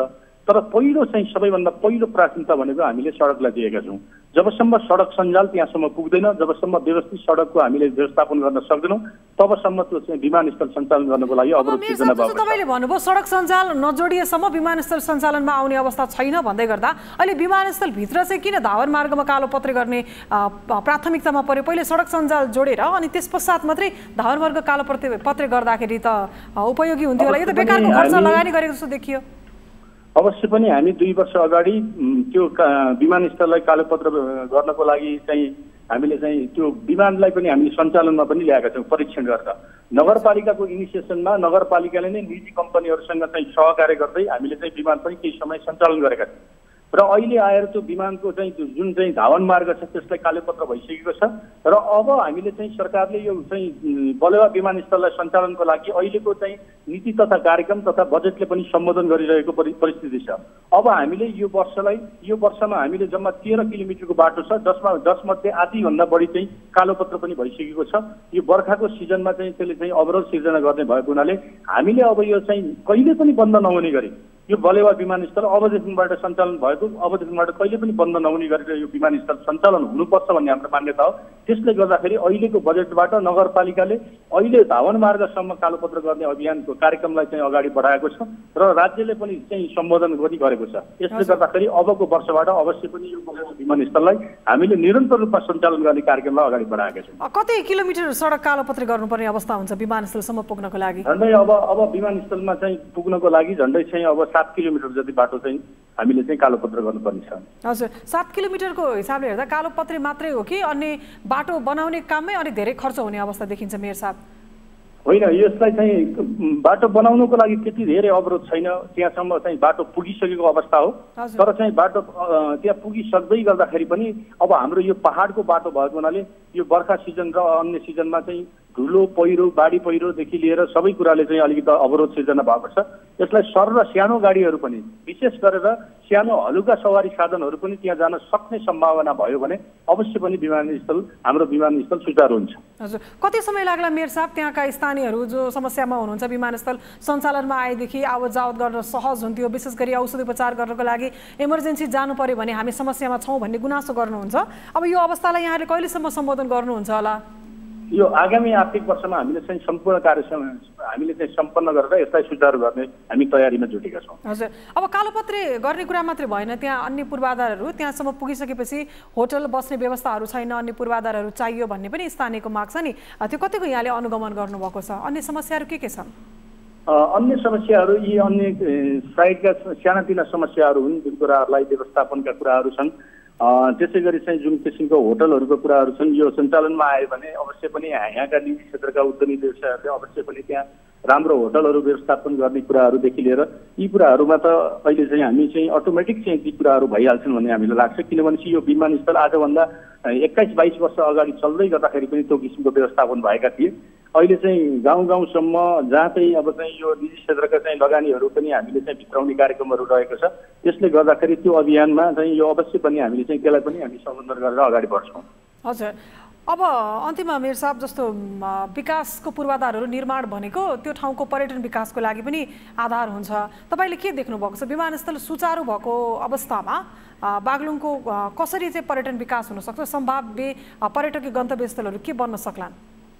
तर पहिलो चाहिँ सबैभन्दा पहिलो प्राथमिकता भनेको हामीले सडकलाई दिएका छौँ। जबसम्म सडक सञ्जाल त्यहाँसम्म पुग्दैन, जबसम्म व्यवस्थित सडकको हामीले व्यवस्थापन गर्न सक्दैनौँ, तबसम्म त्यो चाहिँ विमानस्थल सञ्चालन गर्नको लागि अवरोध सिर्जना भएको छ। तपाईँले भन्नुभयो सडक सञ्जाल नजोडिएसम्म विमानस्थल सञ्चालनमा आउने अवस्था छैन भन्दै गर्दा अहिले विमानस्थलभित्र चाहिँ किन धावन मार्गमा कालोपत्रे गर्ने प्राथमिकतामा पर्यो? पहिले सडक सञ्जाल जोडेर अनि त्यस पश्चात मात्रै धावन मार्ग कालोपत्रे गर्दाखेरि त उपयोगी हुन्थ्यो होला। यो त बेकारको खर्च लगानी गरेको जस्तो देखियो। अवश्य पनि हामी 2 वर्ष अगाडि त्यो विमानस्थललाई कालोपत्र गर्नको लागि चाहिँ हामीले चाहिँ त्यो विमानलाई पनि हामीले सञ्चालनमा पनि ल्याएका छौँ परीक्षण गरेर। नगरपालिकाको इनिसिएसनमा नगरपालिकाले नै निजी कम्पनीहरूसँग चाहिँ सहकार्य गर्दै हामीले चाहिँ विमान पनि केही समय सञ्चालन गरेका छौँ र अहिले आएर त्यो विमानको चाहिँ जुन चाहिँ धावन मार्ग छ त्यसलाई कालोपत्र भइसकेको छ र अब हामीले चाहिँ सरकारले यो चाहिँ बलेवा विमानस्थललाई सञ्चालनको लागि अहिलेको चाहिँ नीति तथा कार्यक्रम तथा बजेटले पनि सम्बोधन गरिरहेको परिस्थिति छ। अब हामीले यो वर्षमा हामीले जम्मा 13 किलोमिटरको बाटो छ, जसमा 10 मध्ये आधीभन्दा बढी चाहिँ कालोपत्र पनि भइसकेको छ। यो बर्खाको सिजनमा चाहिँ त्यसले चाहिँ अवरोध सिर्जना गर्ने भएको हुनाले हामीले अब यो चाहिँ कहिले पनि बन्द नहुने गरी यो बलेवा विमानस्थल अबदेखिबाट सञ्चालन भएको, अबदेखिबाट कहिले पनि बन्द नहुने गरेर यो विमानस्थल सञ्चालन हुनुपर्छ भन्ने हाम्रो मान्यता हो। त्यसले गर्दाखेरि अहिलेको बजेटबाट नगरपालिकाले अहिले धावन मार्गसम्म कालोपत्र गर्ने अभियानको कार्यक्रमलाई चाहिँ अगाडि बढाएको छ र राज्यले पनि चाहिँ सम्बोधन पनि गरेको छ। यसले गर्दाखेरि अबको वर्षबाट अवश्य पनि यो बलेवा विमानस्थललाई हामीले निरन्तर रूपमा सञ्चालन गर्ने कार्यक्रमलाई अगाडि बढाएका छौँ। कति किलोमिटर सडक कालोपत्र गर्नुपर्ने अवस्था हुन्छ विमानस्थलसम्म पुग्नको लागि? झन्डै अब विमानस्थलमा चाहिँ पुग्नको लागि झन्डै चाहिँ अब 7 किलोमिटर जति बाटो चाहिँ हामीले चाहिँ कालोपत्र गर्नुपर्ने छ। हजुर, 7 किलोमिटरको हिसाबले हेर्दा कालोपत्रे मात्रै हो कि अन्य बाटो बनाउने काममै अनि धेरै खर्च हुने अवस्था देखिन्छ मेयर साहब? होइन, यसलाई चाहिँ बाटो बनाउनुको लागि त्यति धेरै अवरोध छैन, त्यहाँसम्म चाहिँ बाटो पुगिसकेको अवस्था हो। तर चाहिँ बाटो त्यहाँ पुगिसक्दै गर्दाखेरि पनि अब हाम्रो यो पहाडको बाटो भएको हुनाले यो बर्खा सिजन र अन्य सिजनमा चाहिँ धुलो पहिरो बाढी पहिरोदेखि लिएर सबै कुराले चाहिँ अलिकति अवरोध सिर्जना भएको छ। यसलाई सर र सानो गाडीहरू पनि विशेष गरेर सानो हलुका सवारी साधनहरू पनि त्यहाँ जान सक्ने सम्भावना भयो भने अवश्य पनि हाम्रो विमानस्थल सुचारू हुन्छ। हजुर, कति समय लाग्ला मेयर साहब त्यहाँका स्थानीयहरू जो समस्यामा हुनुहुन्छ विमानस्थल सञ्चालनमा आएदेखि आवत जावत गर्न सहज हुन्थ्यो? विशेष गरी औषधि उपचार गर्नको लागि इमर्जेन्सी जानु पर्यो भने हामी समस्यामा छौँ भन्ने गुनासो गर्नुहुन्छ। अब यो अवस्थालाई यहाँले कहिलेसम्म सम्बोधन गर्नुहुन्छ होला? यो आगामी आर्थिक वर्षमा हामीले चाहिँ सम्पूर्ण कार्य हामीले चाहिँ सम्पन्न गरेर यसलाई सुचारू गर्ने हामी तयारीमा जुटेका छौँ। हजुर, अब कालोपत्रे गर्ने कुरा मात्रै भएन, त्यहाँ अन्य पूर्वाधारहरू त्यहाँसम्म पुगिसकेपछि होटल बस्ने व्यवस्थाहरू छैन, अन्य पूर्वाधारहरू चाहियो भन्ने पनि स्थानीयको माग छ नि, त्यो कतिको यहाँले अनुगमन गर्नुभएको छ? अन्य समस्याहरू के छन्? अन्य समस्याहरू यी अन्य साइडका सानातिना समस्याहरू हुन् जुन कुराहरूलाई व्यवस्थापनका कुराहरू छन्। त्यसै गरी चाहिँ जुन किसिमको होटलहरूको कुराहरू छन् यो सञ्चालनमा आयो भने अवश्य पनि यहाँका निजी क्षेत्रका उद्यमी व्यवसायहरूले अवश्य पनि त्यहाँ राम्रो होटलहरू व्यवस्थापन गर्ने कुराहरूदेखि लिएर यी कुराहरूमा त अहिले चाहिँ हामी चाहिँ अटोमेटिक चाहिँ ती कुराहरू भइहाल्छन् भन्ने हामीलाई लाग्छ। किनभने यो विमानस्थल आजभन्दा 21-22 वर्ष अगाडि चल्दै गर्दाखेरि पनि त्यो किसिमको व्यवस्थापन भएका थिए। अहिले चाहिँ गाउँ-गाउँसम्म जहाँ चाहिँ अब चाहिँ यो निजी क्षेत्रका चाहिँ लगानीहरू पनि हामीले चाहिँ भित्राउने कार्यक्रमहरू रहेको छ। त्यसले गर्दाखेरि त्यो अभियानमा चाहिँ यो अवश्य पनि हामीले चाहिँ त्यसलाई पनि हामी सम्बोधन गरेर अगाडि बढ्छौँ। हजुर, अब अन्तिममा मेयर साहब जस्तो विकासको पूर्वाधारहरू निर्माण भनेको त्यो ठाउँको पर्यटन विकासको लागि पनि आधार हुन्छ। तपाईँले के देख्नुभएको छ विमानस्थल सुचारू भएको अवस्थामा बागलुङको कसरी चाहिँ पर्यटन विकास हुनसक्छ? सम्भाव्य पर्यटकीय गन्तव्य स्थलहरू के बन्न सक्लान्?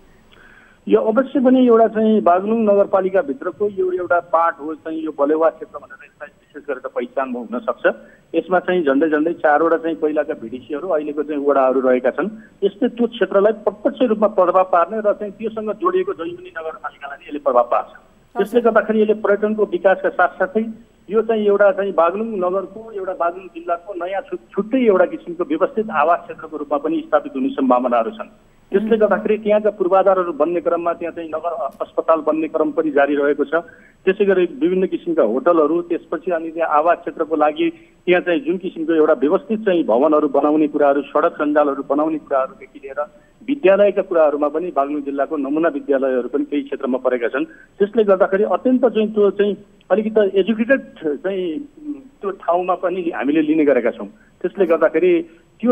यो अवश्य पनि एउटा चाहिँ बागलुङ नगरपालिकाभित्रको यो एउटा पार्ट हो चाहिँ यो बलेवा क्षेत्र भनेर यसलाई विशेष गरेर पहिचान हुन सक्छ। यसमा चाहिँ झन्डै 4वटा चाहिँ पहिलाका भिडिसीहरू अहिलेको चाहिँ वडाहरू रहेका छन्। यस्तै त्यो क्षेत्रलाई प्रत्यक्ष रूपमा प्रभाव पार्ने र चाहिँ त्योसँग जोडिएको जैमिनी नगरपालिकालाई यसले प्रभाव पार्छ। त्यसले गर्दाखेरि यसले पर्यटनको विकासका साथसाथै यो चाहिँ एउटा चाहिँ बागलुङ नगरको एउटा बागलुङ जिल्लाको नयाँ छुट्टै एउटा किसिमको व्यवस्थित आवास क्षेत्रको रूपमा पनि स्थापित हुने सम्भावनाहरू छन्। त्यसले गर्दाखेरि त्यहाँका पूर्वाधारहरू बन्ने क्रममा त्यहाँ चाहिँ नगर अस्पताल बन्ने क्रम पनि जारी रहेको छ। त्यसै गरी विभिन्न किसिमका होटलहरू, त्यसपछि अनि त्यहाँ आवास क्षेत्रको लागि त्यहाँ चाहिँ जुन किसिमको एउटा व्यवस्थित चाहिँ भवनहरू बनाउने कुराहरू, सडक सञ्जालहरू बनाउने कुराहरूदेखि लिएर विद्यालयका कुराहरूमा पनि बागलुङ जिल्लाको नमुना विद्यालयहरू पनि केही क्षेत्रमा परेका छन्। त्यसले गर्दाखेरि अत्यन्त चाहिँ त्यो चाहिँ अलिकति एजुकेटेड चाहिँ त्यो ठाउँमा पनि हामीले लिने गरेका छौँ। त्यसले गर्दाखेरि त्यो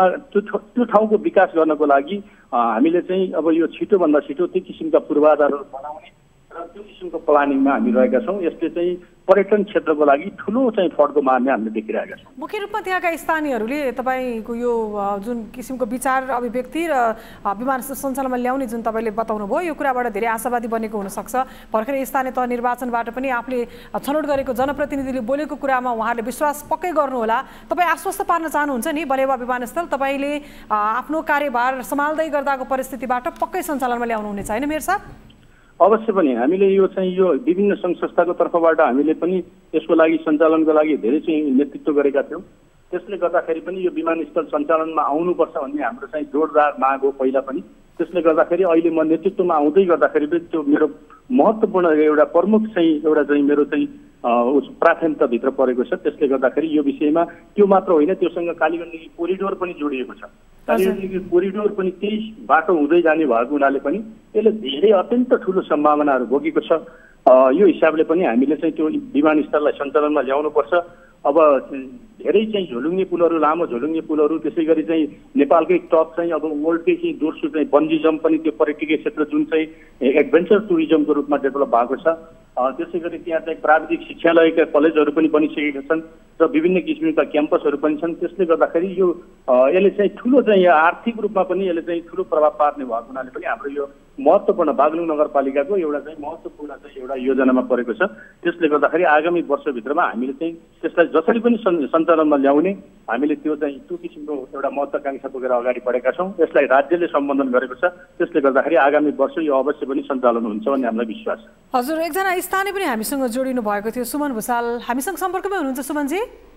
ठाउँको विकास गर्नको लागि हामीले चाहिँ अब यो छिटोभन्दा छिटो त्यो किसिमका पूर्वाधारहरू बनाउने र त्यो किसिमको प्लानिङमा हामी रहेका छौँ। यसले चाहिँ पर्यटन क्षेत्रको लागि ठुलो चाहिँ फड्को मार्ने हामीले देखिरहेका छौँ। मुख्य रूपमा त्यहाँका स्थानीयहरूले तपाईँको यो जुन किसिमको विचार अभिव्यक्ति र विमानस्थल सञ्चालनमा ल्याउने जुन तपाईँले बताउनु भयो यो कुराबाट धेरै आशावादी बनेको हुनसक्छ। भर्खरै स्थानीय तह निर्वाचनबाट पनि आफूले छनौट गरेको जनप्रतिनिधिले बोलेको कुरामा उहाँहरूले विश्वास पक्कै गर्नुहोला। तपाईँ आश्वस्त पार्न चाहनुहुन्छ नि बलेवा विमानस्थल तपाईँले आफ्नो कार्यभार सम्हाल्दै गर्दाको परिस्थितिबाट पक्कै सञ्चालनमा ल्याउनु हुनेछ होइन मेयर साहब? अवश्य पनि हामीले यो चाहिँ यो विभिन्न सङ्घ संस्थाको तर्फबाट हामीले पनि यसको लागि सञ्चालनको लागि धेरै चाहिँ नेतृत्व गरेका थियौँ। त्यसले गर्दाखेरि पनि यो विमानस्थल सञ्चालनमा आउनुपर्छ भन्ने हाम्रो चाहिँ जोरदार माग हो पहिला पनि। त्यसले गर्दाखेरि अहिले म नेतृत्वमा आउँदै गर्दाखेरि पनि त्यो मेरो महत्त्वपूर्ण एउटा प्रमुख चाहिँ एउटा चाहिँ मेरो चाहिँ प्राथमिकताभित्र परेको छ। त्यसले गर्दाखेरि यो विषयमा त्यो मात्र होइन, त्योसँग कालीगण्डकी कोरिडोर पनि जोडिएको छ। कालीगण्डकी कोरिडोर पनि त्यही बाटो हुँदै जाने भएको हुनाले पनि यसले धेरै अत्यन्त ठुलो सम्भावनाहरू बोकेको छ। यो हिसाबले पनि हामीले चाहिँ त्यो विमानस्थललाई सञ्चालनमा ल्याउनुपर्छ। अब धेरै चाहिँ झोलुङ्गे पुलहरू, लामो झोलुङ्गे पुलहरू, त्यसै गरी चाहिँ नेपालकै टप चाहिँ अब वर्ल्डकै चाहिँ दोस्रो चाहिँ बन्जी जम्प पनि त्यो पर्यटकीय क्षेत्र जुन चाहिँ एडभेन्चर टुरिज्मको रूपमा डेभलप भएको छ। त्यसै गरी त्यहाँ चाहिँ प्राविधिक शिक्षालयका कलेजहरू पनि बनिसकेका छन् र विभिन्न किसिमका क्याम्पसहरू पनि छन्। त्यसले गर्दाखेरि यो यसले चाहिँ ठुलो चाहिँ आर्थिक रूपमा पनि यसले चाहिँ ठुलो प्रभाव पार्ने भएको हुनाले पनि हाम्रो यो महत्त्वपूर्ण बागलुङ नगरपालिकाको एउटा चाहिँ महत्त्वपूर्ण चाहिँ एउटा योजनामा परेको छ। त्यसले गर्दाखेरि आगामी वर्षभित्रमा हामीले चाहिँ त्यसलाई जसरी पनि सञ्चालनमा ल्याउने हामीले त्यो चाहिँ त्यो किसिमको एउटा महत्त्वाकांक्षा बोकेर अगाडि बढेका छौँ। यसलाई राज्यले सम्बोधन गरेको छ। त्यसले गर्दाखेरि आगामी वर्ष यो अवश्य पनि सञ्चालन हुन्छ भन्ने हामीलाई विश्वास छ। हजुर, एकजना स्थानीय पनि हामीसँग जोडिनु भएको थियो, सुमन भुसाल, हामीसँग सम्पर्कमै हुनुहुन्छ सुमनजी?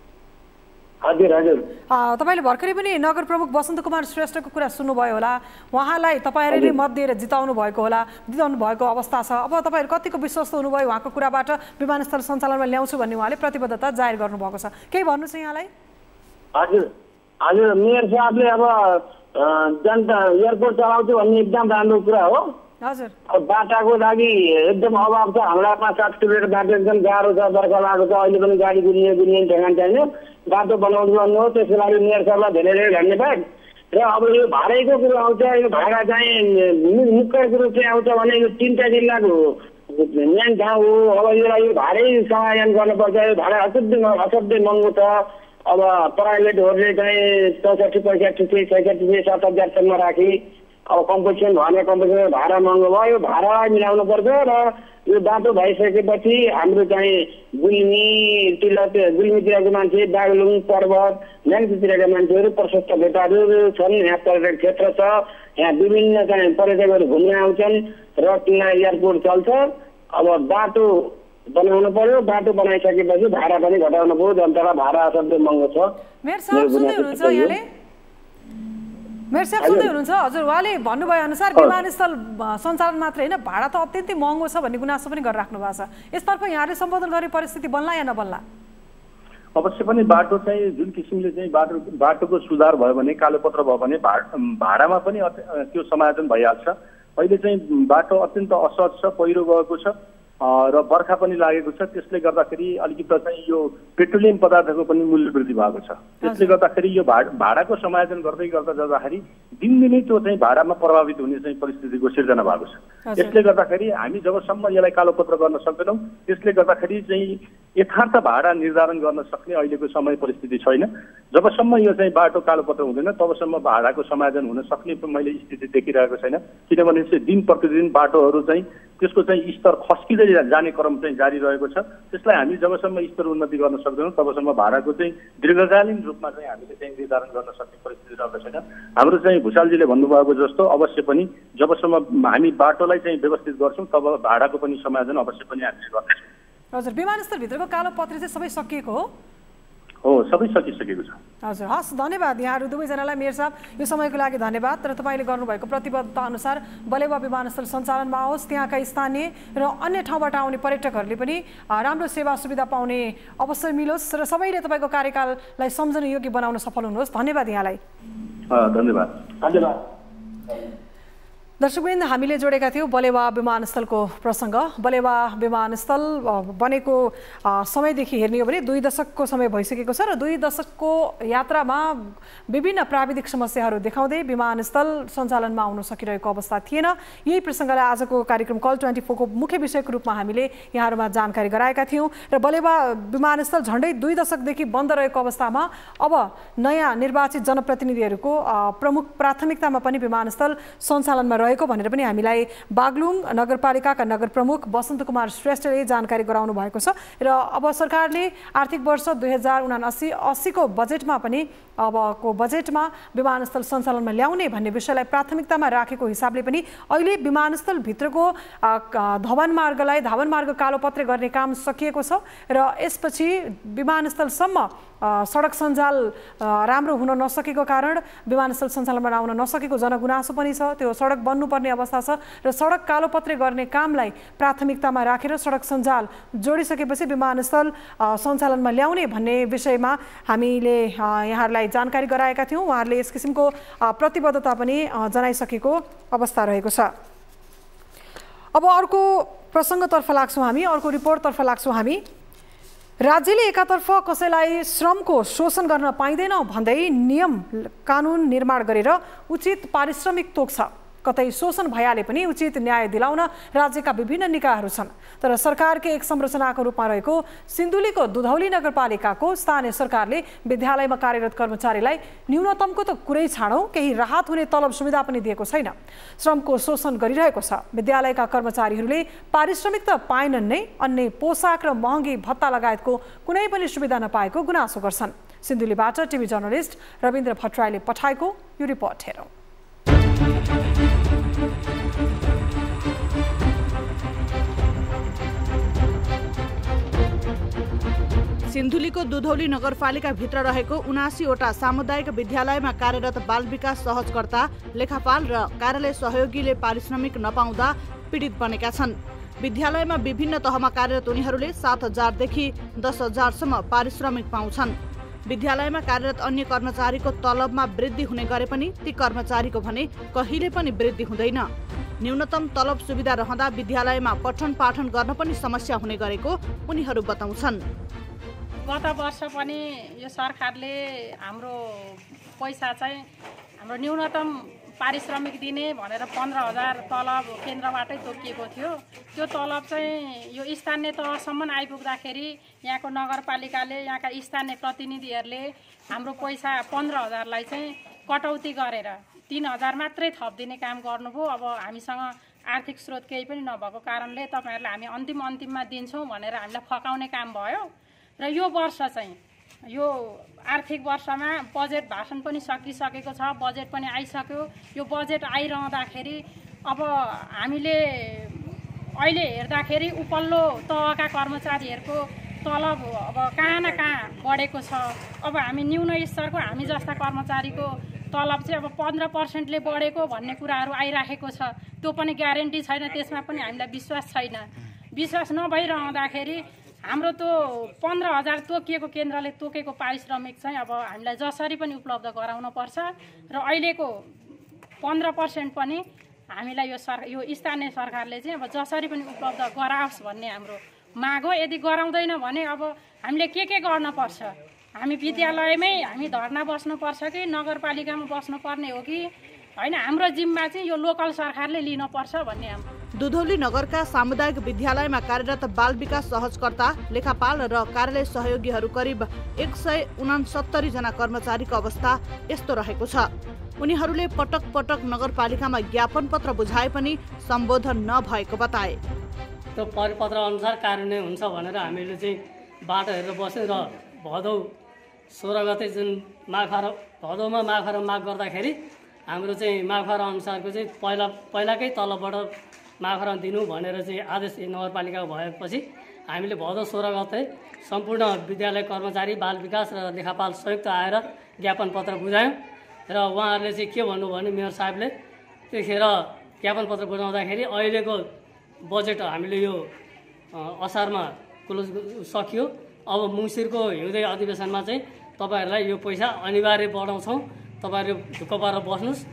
हजुर हजुर। तपाईँले भर्खरै पनि नगर प्रमुख वसन्त कुमार श्रेष्ठको कुरा सुन्नुभयो होला। उहाँलाई तपाईँहरूले मत दिएर जिताउनु भएको होला, जिताउनु भएको अवस्था छ। अब तपाईँहरू कतिको विश्वस्त हुनुभयो उहाँको कुराबाट विमानस्थल सञ्चालनमा ल्याउँछु भन्ने उहाँले प्रतिबद्धता जाहेर गर्नुभएको छ? केही भन्नु छ यहाँलाई? हजुर हजुर, मेयर साहबले अब जनता एयरपोर्ट चलाउँछु भन्ने एकदम राम्रो कुरा हो। हजुर, बाटाको लागि एकदम अभाव छ। हाम्रामा 60 किलोमिटर बाटो एकदम गाह्रो छ, बर्खा लागेको छ। अहिले पनि गाडी गुड्ने ठेगान छैन। बाटो बनाउनु भन्नु हो, त्यसको लागि मेयर साहबलाई धेरै धेरै धन्यवाद। र अब यो भाडाको कुरो आउँछ, यो भाडा चाहिँ मुख्य कुरो चाहिँ आउँछ भने यो 3टा जिल्लाको मेन ठाउँ हो। अब यसलाई यो भाडै समायोजन गर्नुपर्छ। यो भाडा असाध्यै महँगो छ। अब प्राइभेटहरूले चाहिँ 64, 65, 66, 70,000सम्म राखी अब कम्पोजिसन भने कम्पोजिसन भाडा महँगो भयो। यो भाडा मिलाउनु पर्छ र यो बाटो भइसकेपछि हाम्रो चाहिँ गुल्मीतिरको मान्छे, बागलुङ, पर्वत, ल्याङ्चुतिरका मान्छेहरू प्रशस्त भेटाहरू छन्। यहाँ पर्यटक क्षेत्र छ, यहाँ विभिन्न चाहिँ पर्यटकहरू घुम्न आउँछन् र त्यहाँ एयरपोर्ट चल्छ। अब बाटो बनाउनु पर्यो। बाटो बनाइसकेपछि भाडा पनि घटाउनु पर्यो। जनतालाई भाडा असाध्यै महँगो छ। मेयर साहब सुन्दै हुनुहुन्छ यहाँले? मेयर साहब सुन्दै हुनुहुन्छ? हजुर, उहाँले भन्नुभयो अनुसार विमानस्थल सञ्चालन मात्र होइन, भाडा त अत्यन्तै महँगो छ भन्ने गुनासो पनि गरिराख्नु भएको छ। यसतर्फ यहाँले सम्बोधन गर्ने परिस्थिति बन्ला या नबन्ला? अवश्य पनि बाटो चाहिँ जुन किसिमले चाहिँ बाटोको सुधार भयो भने, कालोपत्र भयो भने भाडामा पनि त्यो समायोजन भइहाल्छ। अहिले चाहिँ बाटो अत्यन्त असहज छ, पहिरो गएको छ र बर्खा पनि लागेको छ। त्यसले गर्दाखेरि अलिकति चाहिँ यो पेट्रोलियम पदार्थको पनि मूल्य वृद्धि भएको छ। त्यसले गर्दाखेरि यो भाडाको समायोजन गर्दै गर्दा जाँदाखेरि दिनदिनै त्यो चाहिँ भाडामा प्रभावित हुने चाहिँ परिस्थितिको सिर्जना भएको छ। त्यसले गर्दाखेरि हामी जबसम्म यसलाई कालोपत्र गर्न सक्दैनौँ, त्यसले गर्दाखेरि चाहिँ यथार्थ भाडा निर्धारण गर्न सक्ने अहिलेको समय परिस्थिति छैन। जबसम्म यो चाहिँ बाटो कालोपत्र हुँदैन तबसम्म भाडाको समायोजन हुन सक्ने मैले स्थिति देखिरहेको छैन। किनभने चाहिँ दिन प्रतिदिन बाटोहरू चाहिँ त्यसको चाहिँ स्तर खस्किँदै जाने क्रम चाहिँ जारी रहेको छ। त्यसलाई हामी जबसम्म स्तर उन्नति गर्न सक्दैनौँ तबसम्म भाडाको चाहिँ दीर्घकालीन रूपमा चाहिँ हामीले चाहिँ निर्धारण गर्न सक्ने परिस्थिति रहेको छैन। हाम्रो चाहिँ भुसालजीले भन्नुभएको जस्तो अवश्य पनि जबसम्म हामी बाटोलाई चाहिँ व्यवस्थित गर्छौँ तब भाडाको पनि समायोजन अवश्य पनि हामीले गर्नेछौँ। हजुर, विमानस्थलभित्रको कालोपत्री चाहिँ सबै सकिएको हो? हो, सबै सकिसकेको छ। हजुर, हस्, धन्यवाद यहाँहरू दुवैजनालाई। मेयर साहब, यो समयको लागि धन्यवाद। र तपाईँले गर्नुभएको प्रतिबद्धता अनुसार बलेवा विमानस्थल सञ्चालनमा आओस्, त्यहाँका स्थानीय र अन्य ठाउँबाट आउने पर्यटकहरूले पनि राम्रो सेवा सुविधा पाउने अवसर मिलोस् र सबैले तपाईँको कार्यकाललाई सम्झने योग्य बनाउन सफल हुनुहोस्। धन्यवाद यहाँलाई। धन्यवाद। दर्शकवृन्द, हामीले जोडेका थियौँ बलेवा विमानस्थलको प्रसङ्ग। बलेवा विमानस्थल बनेको समयदेखि हेर्ने हो भने 2 दशकको समय भइसकेको छ र 2 दशकको यात्रामा विभिन्न प्राविधिक समस्याहरू देखाउँदै विमानस्थल सञ्चालनमा आउन सकिरहेको अवस्था थिएन। यही प्रसङ्गलाई आजको कार्यक्रम कल 24 को मुख्य विषयको रूपमा हामीले यहाँहरूमा जानकारी गराएका थियौँ र बलेवा विमानस्थल झन्डै 2 दशकदेखि बन्द रहेको अवस्थामा अब नयाँ निर्वाचित जनप्रतिनिधिहरूको प्रमुख प्राथमिकतामा पनि विमानस्थल सञ्चालनमा रहेको भनेर पनि हामीलाई बागलुङ नगरपालिकाका नगर प्रमुख वसन्त कुमार श्रेष्ठले जानकारी गराउनु भएको छ। र अब सरकारले आर्थिक वर्ष 2079-80 को बजेटमा पनि अबको बजेटमा विमानस्थल सञ्चालनमा ल्याउने भन्ने विषयलाई प्राथमिकतामा राखेको हिसाबले पनि अहिले विमानस्थल भित्रको धावन मार्ग कालोपत्रे गर्ने काम सकिएको छ र यसपछि विमानस्थलसम्म सडक सञ्जाल राम्रो हुन नसकेको कारण विमानस्थल सञ्चालनमा आउन नसकेको जनगुनासो पनि छ। त्यो सडक बन्नुपर्ने अवस्था छ र सडक कालोपत्रे गर्ने कामलाई प्राथमिकतामा राखेर सडक सञ्जाल जोडिसकेपछि विमानस्थल सञ्चालनमा ल्याउने भन्ने विषयमा हामीले यहाँहरूलाई जानकारी गराएका थियौँ। उहाँहरूले यस किसिमको प्रतिबद्धता पनि जनाइसकेको अवस्था रहेको छ। अब अर्को प्रसङ्गतर्फ लाग्छौँ हामी, अर्को रिपोर्टतर्फ लाग्छौँ हामी। राज्यले एकातर्फ कसैलाई श्रमको शोषण गर्न पाइँदैन भन्दै नियम कानुन निर्माण गरेर उचित पारिश्रमिक तोक्छ। कतै शोषण भइहाले पनि उचित न्याय दिलाउन राज्यका विभिन्न निकायहरू छन्। तर सरकारकै एक संरचनाको रूपमा रहेको सिन्धुलीको दुधौली नगरपालिकाको स्थानीय सरकारले विद्यालयमा कार्यरत कर्मचारीलाई न्यूनतमको त कुरै छाडौँ, केही राहत हुने तलब सुविधा पनि दिएको छैन। श्रमको शोषण गरिरहेको छ। विद्यालयका कर्मचारीहरूले पारिश्रमिक त पाएनन् नै, अन्य पोसाक र महँगी भत्ता लगायतको कुनै पनि सुविधा नपाएको गुनासो गर्छन्। सिन्धुलीबाट टिभी जर्नलिस्ट रविन्द्र भट्टराईले पठाएको यो रिपोर्ट हेरौँ। सिन्धुलीको दुधौली नगरपालिकाभित्र रहेको 79वटा सामुदायिक विद्यालयमा कार्यरत बाल विकास सहजकर्ता, लेखापाल र कार्यालय सहयोगीले पारिश्रमिक नपाउँदा पीडित बनेका छन्। विद्यालयमा विभिन्न तहमा कार्यरत उनीहरूले 7,000 देखि 10,000 सम्म पारिश्रमिक पाउँछन्। विद्यालयमा कार्यरत अन्य कर्मचारीको तलबमा वृद्धि हुने गरे पनि ती कर्मचारीको भने कहिले पनि वृद्धि हुँदैन। न्यूनतम तलब सुविधा रहँदा विद्यालयमा पठन पाठन गर्न पनि समस्या हुने गरेको उनीहरू बताउँछन्। गत वर्ष पनि यो सरकारले हाम्रो पैसा चाहिँ हाम्रो न्यूनतम पारिश्रमिक दिने भनेर 15,000 तलब केन्द्रबाटै तोकिएको थियो। त्यो तलब चाहिँ यो स्थानीय तहसम्म आइपुग्दाखेरि यहाँको नगरपालिकाले, यहाँका स्थानीय प्रतिनिधिहरूले हाम्रो पैसा 15,000लाई चाहिँ कटौती गरेर 3,000 मात्रै थपिदिने काम गर्नुभयो। अब हामीसँग आर्थिक स्रोत केही पनि नभएको कारणले तपाईँहरूलाई हामी अन्तिममा दिन्छौँ भनेर हामीलाई फकाउने काम भयो। र यो वर्ष चाहिँ यो आर्थिक वर्षमा बजेट भाषण पनि सकिसकेको छ, बजेट पनि आइसक्यो। यो बजेट आइरहँदाखेरि अब हामीले अहिले हेर्दाखेरि उपल्लो तहका कर्मचारीहरूको तलब अब कहाँ न कहाँ बढेको छ। अब हामी न्यून स्तरको हामी जस्ता कर्मचारीको तलब चाहिँ अब 15%ले बढेको भन्ने कुराहरू आइराखेको छ। त्यो पनि ग्यारेन्टी छैन, त्यसमा पनि हामीलाई विश्वास छैन। विश्वास नभइरहँदाखेरि हाम्रो त्यो 15,000 तोकिएको केन्द्रले तोकेको पारिश्रमिक चाहिँ अब हामीलाई जसरी पनि उपलब्ध गराउन पर्छ र अहिलेको 15% पनि हामीलाई यो स्थानीय सरकारले चाहिँ अब जसरी पनि उपलब्ध गराओस् भन्ने हाम्रो माग हो। यदि गराउँदैन भने अब हामीले के गर्न पर्छ? हामी विद्यालयमै हामी धर्ना बस्नुपर्छ कि नगरपालिकामा बस्नुपर्ने हो कि होइन? हाम्रो जिम्मा चाहिँ यो लोकल सरकारले लिनुपर्छ भन्ने हाम्रो। दुधौली नगरका सामुदायिक विद्यालयमा कार्यरत बाल विकास सहजकर्ता, लेखापाल र कार्यालय सहयोगीहरू करिब 169 जना कर्मचारीको अवस्था यस्तो रहेको छ। उनीहरूले पटक पटक नगरपालिकामा ज्ञापन पत्र बुझाए पनि सम्बोधन नभएको बताए। त्यो परिपत्र अनुसार कार्यान्वयन हुन्छ भनेर हामीले चाहिँ बाटो हेरेर बस्यौँ र भदौ 16 गते जुन भदौमा मागफारम माग गर्दाखेरि हाम्रो चाहिँ मागफारम अनुसारको चाहिँ पहिलाकै तलबबाट मागफारम दिनु भनेर चाहिँ आदेश नगरपालिकाको भएपछि हामीले भदौ 16 गते सम्पूर्ण विद्यालय कर्मचारी, बाल विकास र लेखापाल संयुक्त आएर ज्ञापन पत्र बुझायौँ र उहाँहरूले चाहिँ के भन्नु भने मेयर साहबले त्यतिखेर ज्ञापन पत्र बुझाउँदाखेरि अहिलेको बजेट हामीले यो असारमा क्लोज सकियो, अब मङ्सिरको हिउँदे अधिवेशनमा चाहिँ तपाईँहरूलाई यो पैसा अनिवार्य बढाउँछौँ, तपाईँहरू ढुक्क पारेर बस्नुहोस्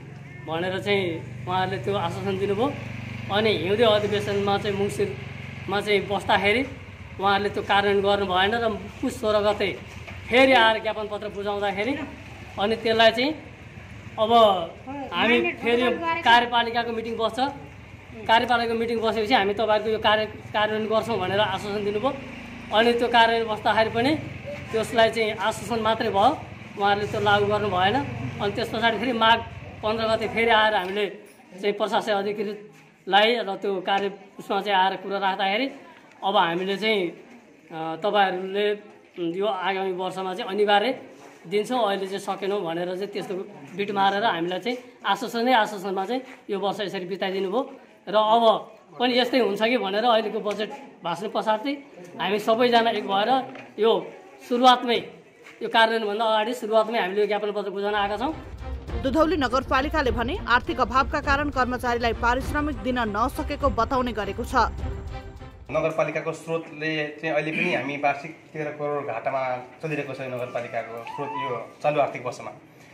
भनेर चाहिँ उहाँहरूले त्यो आश्वासन दिनुभयो। अनि हिउँदे अधिवेशनमा चाहिँ मङ्सिरमा चाहिँ बस्दाखेरि उहाँहरूले त्यो कार्यान्वयन गर्नु भएन र पुस 16 गते फेरि आएर ज्ञापन पत्र बुझाउँदाखेरि अनि त्यसलाई चाहिँ अब हामी फेरि कार्यपालिकाको मिटिङ बस्छ, कार्यपालिकाको मिटिङ बसेपछि हामी तपाईँहरूको यो कार्यान्वयन गर्छौँ भनेर आश्वासन दिनुभयो। अनि त्यो कार्यान्वयन बस्दाखेरि पनि त्यसलाई चाहिँ आश्वासन मात्रै भयो, उहाँहरूले त्यो लागू गर्नु भएन। अनि त्यस पछाडि फेरि माघ 15 गते फेरि आएर हामीले चाहिँ प्रशासनिक अधिकृतलाई र त्यो कार्य उसमा चाहिँ आएर कुरा राख्दाखेरि अब हामीले चाहिँ तपाईँहरूले यो आगामी वर्षमा चाहिँ अनिवार्य दिन्छौँ, अहिले चाहिँ सकेनौँ भनेर चाहिँ त्यस्तो बिट मारेर हामीलाई चाहिँ आश्वासनमा चाहिँ यो वर्ष यसरी बिताइदिनु भयो। र अब पनि यस्तै हुन्छ कि भनेर अहिलेको बजेट भाषण पछाडि हामी सबैजना एक भएर यो सुरुवातमै यो कार्यान्वयनभन्दा अगाडि सुरुवातमै हामीले यो ज्ञापन पत्र बुझाउन आएका छौँ। दुधौली नगरपालिकाले भने आर्थिक अभावका कारण कर्मचारीलाई पारिश्रमिक दिन नसकेको बताउने गरेको छ। नगरपालिकाको स्रोतले चाहिँ अहिले पनि हामी वार्षिक 13 करोड घाटामा चलिरहेको छ। यो नगरपालिकाको स्रोत यो चालु आर्थिक वर्षमा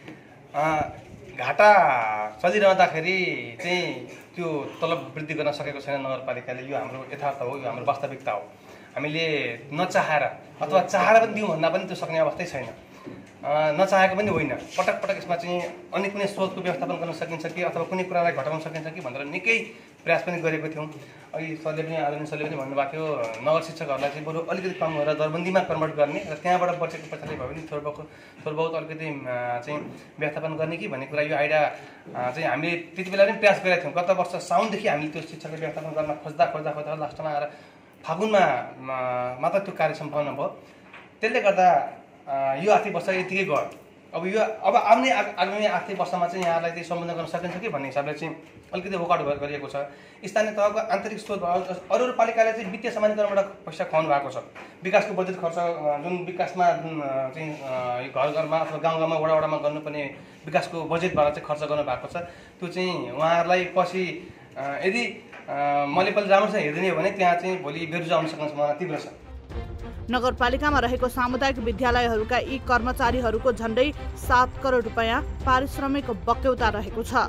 घाटा चलिरहँदाखेरि चाहिँ त्यो तलब वृद्धि गर्न सकेको छैन नगरपालिकाले। यो हाम्रो यथार्थ हो, यो हाम्रो वास्तविकता हो। हामीले नचाहेर अथवा चाहेर पनि दिउँ भन्दा पनि त्यो सक्ने अवस्थै छैन, नचाहेको पनि होइन। पटक पटक यसमा चाहिँ अन्य कुनै स्रोतको व्यवस्थापन गर्न सकिन्छ कि अथवा कुनै कुरालाई घटाउन सकिन्छ कि भनेर निकै प्रयास पनि गरेको थियौँ। अघि सरले पनि आदरणीय सरले पनि भन्नुभएको थियो नगर शिक्षकहरूलाई चाहिँ बरु अलिकति कम गरेर दरबन्दीमा कन्भर्ट गर्ने र त्यहाँबाट बचेको पैसाले भए पनि थोर बहुत अलिकति चाहिँ व्यवस्थापन गर्ने कि भन्ने कुरा यो आइडिया चाहिँ हामीले त्यति बेला पनि प्रयास गरेका थियौँ। गत वर्ष साउनदेखि हामीले त्यो शिक्षकले व्यवस्थापन गर्न खोज्दा लास्टमा आएर फागुनमा मात्र त्यो कार्य सम्पन्न भयो। त्यसले गर्दा यो आर्थिक वर्ष यतिकै गयो। अब आगामी आर्थिक वर्षमा चाहिँ यहाँलाई चाहिँ सम्बोधन गर्न सकिन्छ कि भन्ने हिसाबले चाहिँ अलिकति वर्कआउट गरिएको छ। स्थानीय तहको आन्तरिक स्रोत अरू पालिकाले चाहिँ वित्तीय समानीकरणबाट पैसा खुवाउनु भएको छ। विकासको बजेट खर्च जुन विकासमा चाहिँ घर घरमा अथवा गाउँमा वडामा गर्नुपर्ने विकासको बजेटबाट चाहिँ खर्च गर्नु भएको छ। त्यो चाहिँ उहाँहरूलाई पछि यदि मैले पनि राम्रोसँग हेरिदिने हो भने त्यहाँ चाहिँ भोलि बेरुजा आउन सक्ने सम्भावना तीव्र छ। नगरपालिकामा रहेको सामुदायिक विद्यालयहरूका यी कर्मचारीहरूको झण्डै 7 करोड रुपैयाँ पारिश्रमिक बक्यौता रहेको छ।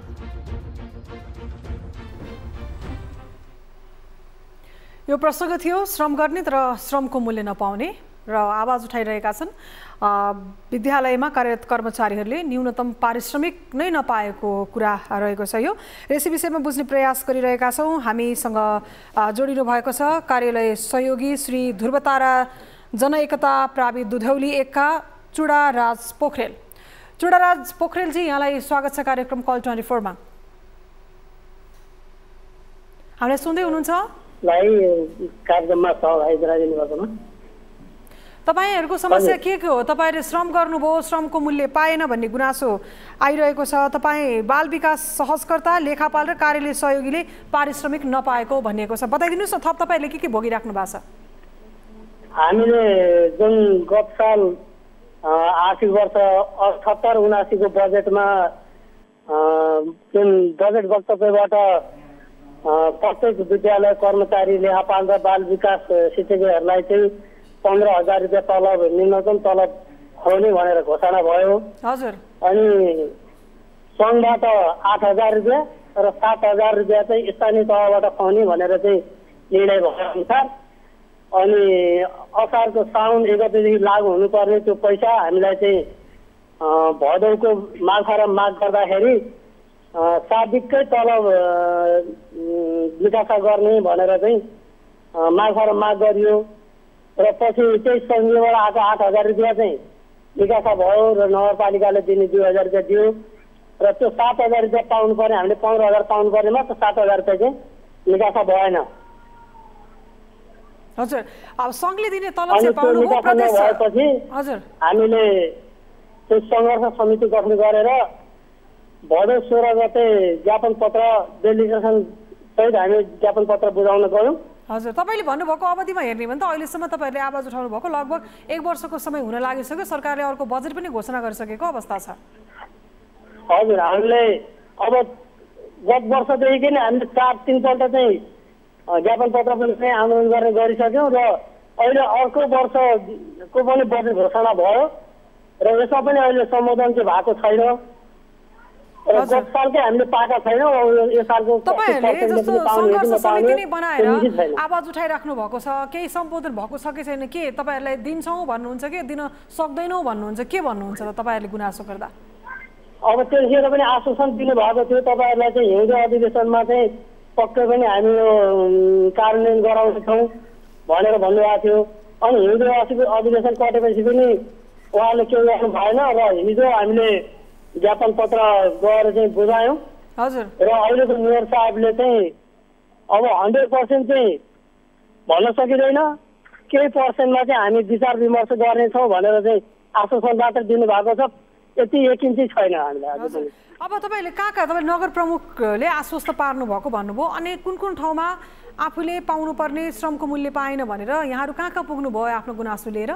यो प्रसङ्ग थियो श्रम गर्ने तर श्रमको मूल्य नपाउने र आवाज उठाइरहेका छन् विद्यालयमा कार्यरत कर्मचारीहरूले न्यूनतम पारिश्रमिक नै नपाएको कुरा रहेको छ। यो यसै विषयमा बुझ्ने प्रयास गरिरहेका छौँ। हामीसँग जोडिनु भएको छ कार्यालय सहयोगी श्री ध्रुवतारा जनएकता प्राविधिक दुधौली 1 का चुडाराज पोखरेल। चुडाराज पोखरेलजी, यहाँलाई स्वागत छ कार्यक्रम कल 24 मा। हामीलाई सुन्दै हुनुहुन्छ? तपाईहरूको समस्या के हो? तपाईले श्रम गर्नुभयो, श्रमको मूल्य पाएन भन्ने गुनासो आइरहेको छ। तपाईँ बाल विकास सहजकर्ता, लेखापाल र कार्यालय सहयोगीले पारिश्रमिक नपाएको भनिएको छ। बताइदिनुहोस् न, थप तपाईँले के भोगिराख्नु भएको छ? हामीले जुन गत साल आर्थिक वर्ष 78-79 को बजेटमा जुन बजेट वक्तव्यबाट प्रत्येक विद्यालय कर्मचारी, लेखापाल र बाल विकास शिक्षकहरूलाई चाहिँ 15,000 रुपियाँ तलब, न्यूनतम तलब खुवाउने भनेर घोषणा भयो। हजुर। अनि सङ्घबाट 8,000 रुपियाँ र 7,000 रुपियाँ चाहिँ स्थानीय तहबाट खुवाउने भनेर चाहिँ निर्णय भए अनुसार अनि असारको साउन 1 गतेदेखि लागू हुनुपर्ने त्यो पैसा हामीलाई चाहिँ भदौको माफारम माग गर्दाखेरि साबिककै तलब निकासा गर्ने भनेर चाहिँ माफारम माग गरियो र पछि त्यही सङ्घबाट आएको 8,000 रुपियाँ चाहिँ निकासा भयो र नगरपालिकाले दिने 2,000 रुपियाँ दियो र त्यो 7,000 रुपियाँ पाउनु पर्ने, हामीले 15,000 पाउनु पर्नेमा त्यो 7,000 रुपियाँ चाहिँ निकासा भएन। हजुर, अब सङ्घले दिने तलब चाहिँ पाउनु भयो, प्रदेश भएपछि हजुर हामीले त्यो सङ्घर्ष समिति गठन गरेर भदौ 16 गते ज्ञापन पत्र डेलिगेसन सहित हामी ज्ञापन पत्र बुझाउन गयौँ। हजुर, तपाईँले भन्नुभएको अवधिमा हेर्ने भने त अहिलेसम्म तपाईँहरूले आवाज उठाउनु भएको लगभग 1 वर्षको समय हुन लागिसक्यो। सरकारले अर्को बजेट पनि घोषणा गरिसकेको अवस्था छ। हजुर, हामीले अब गत वर्षदेखि नै हामीले 4-3 पल्ट चाहिँ ज्ञापन पत्र पनि आन्दोलन गर्ने गरिसक्यौँ र अहिले अर्को वर्षको पनि बजेट घोषणा भयो र यसमा पनि अहिले सम्बोधन चाहिँ भएको छैन। गत सालकै हामीले पाएका छैनौँ। यो सालको तपाईँहरूले जस्तो सङ्घर्ष समिति नै बनाएर आवाज उठाइराख्नु भएको छ, केही सम्बोधन भएको छ कि छैन? के तपाईँहरूलाई दिन्छौँ भन्नुहुन्छ कि दिन सक्दैनौँ भन्नुहुन्छ? के भन्नुहुन्छ त तपाईँहरूले गुनासो गर्दा? अब त्यतिखेर पनि आश्वासन दिनुभएको थियो तपाईँहरूलाई चाहिँ हिउँदो अधिवेशनमा चाहिँ पक्कै पनि हामी यो कार्यान्वयन गराउँछौँ भनेर भन्नुभएको थियो। अनि हिउँदो अधिवेशन कटेपछि पनि उहाँले केही गर्नु भएन र हिजो हामीले ज्ञापन पत्र गएर चाहिँ बुझायौँ। हजुर। र अहिलेको मेयर साहबले चाहिँ अब 100% चाहिँ भन्न सकिँदैन, केही पर्सेन्टमा चाहिँ हामी विचार विमर्श गर्नेछौँ भनेर चाहिँ आश्वासन मात्र दिनुभएको छ। यति यकिन चाहिँ छैन हामीलाई आज पनि। अब तपाईँले कहाँ तपाईँ नगर प्रमुखले आश्वस्त पार्नु भएको भन्नुभयो, अनि कुन कुन ठाउँमा आफूले पाउनुपर्ने श्रमको मूल्य पाएन भनेर यहाँहरू कहाँ पुग्नुभयो आफ्नो गुनासो लिएर?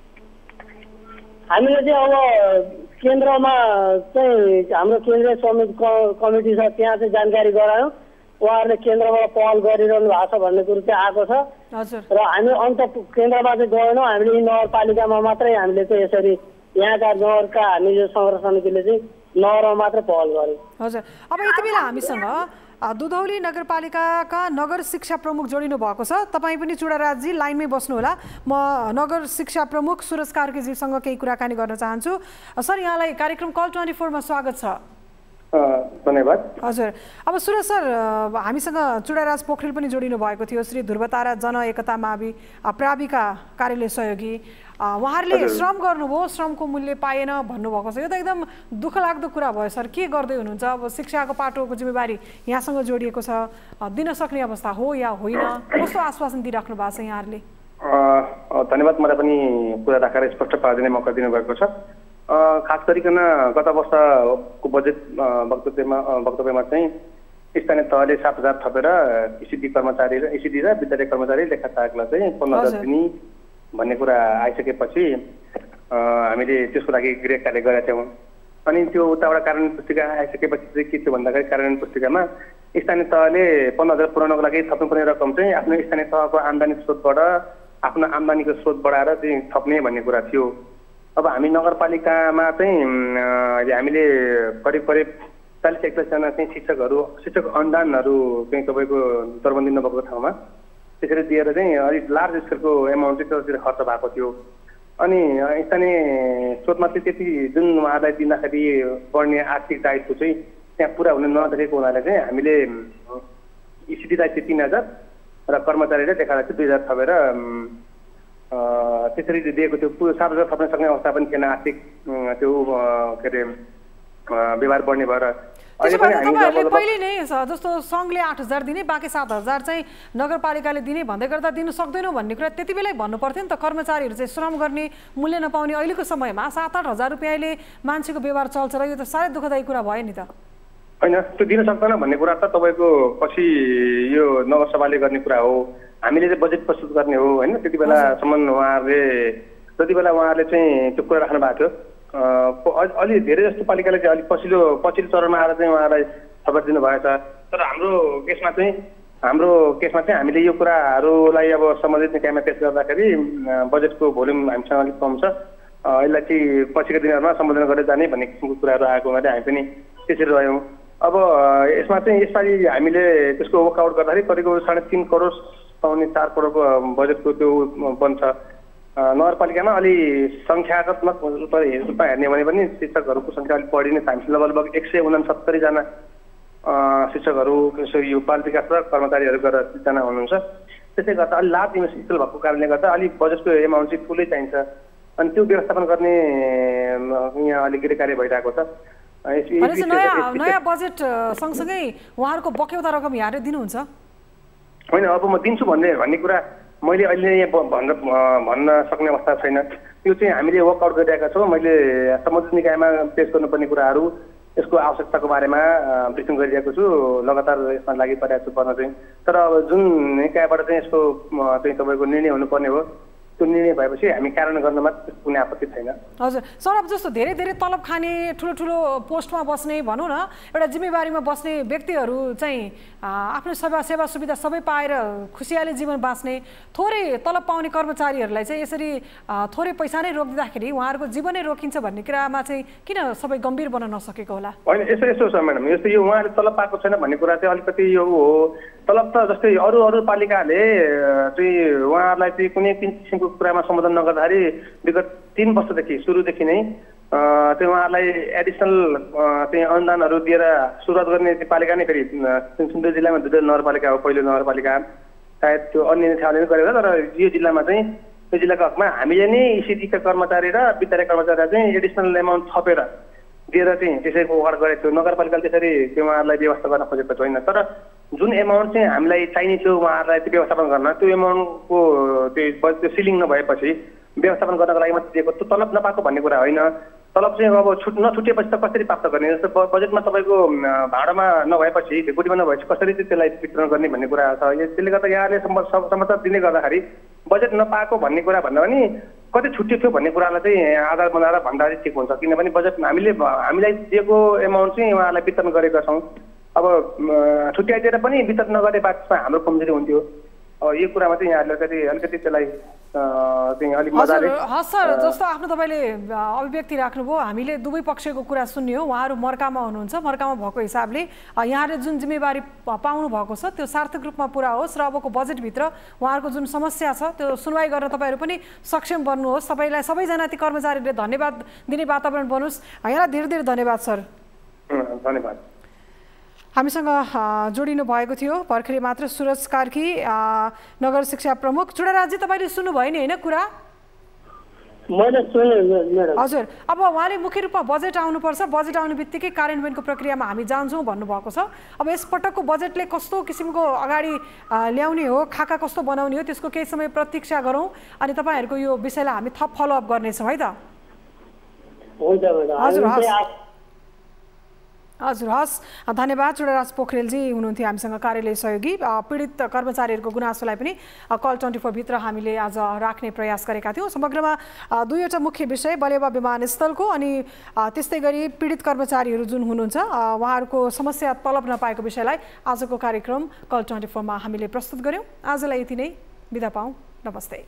हामीले चाहिँ अब केन्द्रमा चाहिँ हाम्रो केन्द्रीय समिति कमिटी छ, त्यहाँ चाहिँ जानकारी गरायौँ। उहाँहरूले केन्द्रबाट पहल गरिरहनु भएको छ भन्ने कुरो चाहिँ आएको छ। र हामी अन्त केन्द्रमा चाहिँ गएनौँ, हामीले यी नगरपालिकामा मात्रै हामीले चाहिँ यसरी यहाँका नगरका हामी यो सङ्घर्ष समितिले चाहिँ नगरमा मात्र पहल गर्यो। हजुर। अब यति बेला हामीसँग दुधौली नगरपालिकाका नगर शिक्षा प्रमुख जोडिनु भएको छ। तपाईँ पनि चुडाराजजी लाइनमै बस्नुहोला। म नगर शिक्षा प्रमुख सुरज कार्कीजीसँग केही कुराकानी गर्न चाहन्छु। सर, यहाँलाई कार्यक्रम कल 24 मा स्वागत छ। धन्यवाद। हजुर। अब सुरज सर, हामीसँग चुडाराज पोखरेल पनि जोडिनु भएको थियो, श्री ध्रुवतारा जन एकता मावि प्राविका कार्यालय सहयोगी। उहाँहरूले श्रम गर्नुभयो, श्रमको मूल्य पाएन भन्नुभएको छ। यो त एकदम दुःख लाग्दो कुरा भयो सर। के गर्दै हुनुहुन्छ? अब शिक्षाको पाटोको जिम्मेवारी यहाँसँग जोडिएको छ, दिन सक्ने अवस्था हो या होइन? कस्तो आश्वासन दिइराख्नु भएको छ यहाँहरूले? धन्यवाद। मलाई पनि कुरा राखेर स्पष्ट पारिदिने मौका दिनुभएको छ। खास गरिकन गत वर्षको बजेट वक्तव्यमा चाहिँ स्थानीय तहले 7,000 थपेर इसिडी कर्मचारी र इसिडी र विद्यालय कर्मचारी लेखा सहायकलाई चाहिँ 15,000 दिने भन्ने कुरा आइसकेपछि हामीले त्यसको लागि गृह कार्य गरेका थियौँ। अनि त्यो उताबाट कार्यान्वयन पुस्तिका आइसकेपछि चाहिँ के थियो भन्दाखेरि कार्यान्वयन पुस्तिकामा स्थानीय तहले 15,000 पुर्याउनको लागि थप्नुपर्ने रकम चाहिँ आफ्नो स्थानीय तहको आम्दानी स्रोतबाट आफ्नो आम्दानीको स्रोत बढाएर चाहिँ थप्ने भन्ने कुरा थियो। अब हामी नगरपालिकामा चाहिँ हामीले करिब 40-41जना चाहिँ शिक्षक अनुदानहरू चाहिँ तपाईँको दरबन्दी नभएको ठाउँमा त्यसरी दिएर चाहिँ अलिक लार्ज स्केलको एमाउन्ट चाहिँ त्यतातिर खर्च भएको थियो। अनि स्थानीय स्रोतमा चाहिँ त्यति जुन उहाँलाई दिँदाखेरि बढ्ने आर्थिक दायित्व चाहिँ त्यहाँ पुरा हुन नदेखेको हुनाले चाहिँ हामीले इसिडीलाई चाहिँ 3,000 र कर्मचारीले लेखालाई चाहिँ 2,000 थपेर त्यसरी दिएको थियो। 7,000 थप्न सक्ने अवस्था पनि थिएन, आर्थिक त्यो के अरे व्यवहार बढ्ने भएर। तपाईँहरूले पहिले नै जस्तो सङ्घले 8,000 दिने, बाँकी 7,000 चाहिँ नगरपालिकाले दिने भन्दै गर्दा दिनु सक्दैनौँ भन्ने कुरा त्यति बेलै भन्नु पर्थ्यो नि त। कर्मचारीहरू चाहिँ श्रम गर्ने मूल्य नपाउने अहिलेको समयमा 7-8 हजार रुपियाँले मान्छेको व्यवहार चल्छ र यो त साह्रै दुःखदायी कुरा भयो नि त। होइन, त्यो दिन सक्दैन भन्ने कुरा त तपाईँको पछि यो नगरसभाले गर्ने कुरा हो। हामीले चाहिँ बजेट प्रस्तुत गर्ने हो होइन। त्यति बेलासम्म उहाँहरूले चाहिँ त्यो कुरा राख्नु भएको थियो। अलि धेरै जस्तो पालिकाले चाहिँ अलिक पछिल्लो चरणमा आएर चाहिँ उहाँलाई खबर दिनुभएको छ। तर हाम्रो केसमा चाहिँ हामीले यो कुराहरूलाई अब सम्बन्धित निकायमा पेश गर्दाखेरि बजेटको भोल्युम हामीसँग अलिक कम छ, यसलाई चाहिँ पछिका दिनहरूमा सम्बोधन गरेर जाने भन्ने किसिमको कुराहरू आएको हुनाले हामी पनि त्यसरी रह्यौँ। अब यसमा चाहिँ यसपालि हामीले त्यसको वर्कआउट गर्दाखेरि करिब 3.5 करोड पाउने 4 करोडको बजेटको त्यो बन्छ। नगरपालिकामा अलि सङ्ख्यात्मक रूपमा हेर्ने भने पनि शिक्षकहरूको सङ्ख्या अलिक बढी नै छ। हामी लगभग 169 जना शिक्षकहरू यो बाल विकास र कर्मचारीहरू गरेर 30 जना हुनुहुन्छ। त्यसै गर्दा अलिक लार्ज इन्भेस्टमेन्ट भएको कारणले गर्दा अलिक बजेटको एमाउन्ट चाहिँ ठुलै चाहिन्छ। अनि त्यो व्यवस्थापन गर्ने यहाँ अलिक गृह कार्य भइरहेको छ। नयाँ बजेट सँगसँगै उहाँहरूको बक्यौता रकम यहाँले दिनुहुन्छ? होइन, अब म दिन्छु भन्ने कुरा मैले अहिले यहाँ भन्न सक्ने अवस्था छैन। त्यो चाहिँ हामीले वर्कआउट गरिरहेका छौँ। मैले सम्बन्धित निकायमा पेश गर्नुपर्ने कुराहरू यसको आवश्यकताको बारेमा ब्रिफिङ गरिरहेको छु। लगातार यसमा लागि परेको छु गर्न चाहिँ। तर अब जुन निकायबाट चाहिँ यसको चाहिँ तपाईँको निर्णय हुनुपर्ने हो त्यो निर्णय भएपछि हामी कार्यान्वयन गर्नमा कुनै आपत्ति छैन। हजुर सर, अब जस्तो धेरै धेरै तलब खाने ठुलो पोस्टमा बस्ने भनौँ न एउटा जिम्मेवारीमा बस्ने व्यक्तिहरू चाहिँ आफ्नो सेवा सुविधा सबै पाएर खुसियाली जीवन बाँच्ने, थोरै तलब पाउने कर्मचारीहरूलाई चाहिँ यसरी थोरै पैसा नै रोकिदिँदाखेरि उहाँहरूको जीवनै रोकिन्छ भन्ने कुरामा चाहिँ किन सबै गम्भीर बन्न नसकेको होला? होइन, यसो छ म्याडम, यस्तो यो उहाँले तलब पाएको छैन भन्ने कुरा चाहिँ अलिकति यो हो। तलब त जस्तै अरू पालिकाले चाहिँ उहाँहरूलाई चाहिँ कुनै किसिमको कुरामा सम्बोधन नगर्दाखेरि विगत 3 वर्षदेखि सुरुदेखि नै चाहिँ उहाँहरूलाई एडिसनल चाहिँ अनुदानहरू दिएर सुरुवात गर्ने पालिका नै फेरि सिन्धुली जिल्लामा दुईवटा नगरपालिका हो। पहिलो नगरपालिका सायद त्यो अन्य ठाउँले पनि गरेको, तर यो जिल्लामा चाहिँ यो जिल्लाको हकमा हामीले नै इसिडीका कर्मचारी र विद्यालय कर्मचारीलाई चाहिँ एडिसनल एमाउन्ट थपेर दिएर चाहिँ त्यसैको अगाडि गरेको थियो। नगरपालिकाले त्यसरी त्यो उहाँहरूलाई व्यवस्था गर्न खोजेको छैन, तर जुन एमाउन्ट चाहिँ हामीलाई चाहिने थियो उहाँहरूलाई त्यो व्यवस्थापन गर्न, त्यो एमाउन्टको त्यो सिलिङ नभएपछि व्यवस्थापन गर्नको लागि मात्रै दिएको, त्यो तलब नपाएको भन्ने कुरा होइन। तलब चाहिँ अब नछुटेपछि त कसरी प्राप्त गर्ने? जस्तो बजेटमा तपाईँको भाडामा नभएपछि, ढिकुटीमा नभएपछि कसरी चाहिँ त्यसलाई वितरण गर्ने भन्ने कुरा छ। त्यसले गर्दा यहाँले समाचार दिँदै गर्दाखेरि बजेट नपाएको भन्ने कुरा भन्दा पनि कति छुट्टी थियो भन्ने कुरालाई चाहिँ आधार बनाएर भन्दा ठिक हुन्छ। किनभने बजेट हामीलाई दिएको एमाउन्ट चाहिँ उहाँलाई वितरण गरेका छौँ। अब छुट्याइदिएर पनि वितरण नगरे बादमा हाम्रो कमजोरी हुन्थ्यो। यो कुरामा चाहिँ यहाँहरूले अलिकति त्यसलाई चाहिँ अलिक मजाले। सर, जस्तो आफ्नो तपाईँले अभिव्यक्ति राख्नुभयो, हामीले दुवै पक्षको कुरा सुन्ने हो। उहाँहरू मर्कामा हुनुहुन्छ, मर्कामा भएको हिसाबले यहाँले जुन जिम्मेवारी पाउनु भएको छ त्यो सार्थक रूपमा पुरा होस् र अबको बजेटभित्र उहाँहरूको जुन समस्या छ त्यो सुनवाई गर्न तपाईँहरू पनि सक्षम बन्नुहोस्। सबैलाई सबैजना ती कर्मचारीले धन्यवाद दिने वातावरण बनोस्। यहाँलाई धेरै धेरै धन्यवाद सर। धन्यवाद। हामीसँग जोडिनु भएको थियो भर्खरै मात्र सुरज कार्की, नगर शिक्षा प्रमुख। चुडाराजी, तपाईँले सुन्नुभयो नि होइन कुरा? हजुर, अब उहाँले मुख्य रूपमा बजेट आउनुपर्छ, बजेट आउने बित्तिकै कार्यान्वयनको प्रक्रियामा हामी जान्छौँ भन्नुभएको छ। अब यसपटकको बजेटले कस्तो किसिमको अगाडि ल्याउने हो, खाका कस्तो बनाउने हो, त्यसको केही समय प्रतीक्षा गरौँ अनि तपाईँहरूको यो विषयलाई हामी थप फलोअप गर्नेछौँ है त। हजुर हस्, धन्यवाद। चुडाराज पोखरेलजी हुनुहुन्थ्यो हामीसँग कार्यालय सहयोगी। पीडित कर्मचारीहरूको गुनासोलाई पनि कल 24 भित्र हामीले आज राख्ने प्रयास गरेका थियौँ। समग्रमा दुईवटा मुख्य विषय, बलेवा विमानस्थलको अनि त्यस्तै गरी पीडित कर्मचारीहरू जुन हुनुहुन्छ उहाँहरूको समस्या तलब नपाएको विषयलाई आजको कार्यक्रम कल 24 मा हामीले प्रस्तुत गऱ्यौँ। आजलाई यति नै, बिदा पाऊँ, नमस्ते।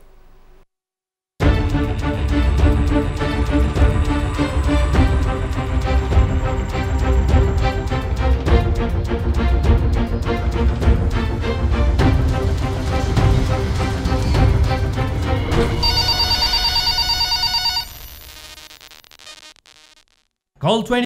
Call 20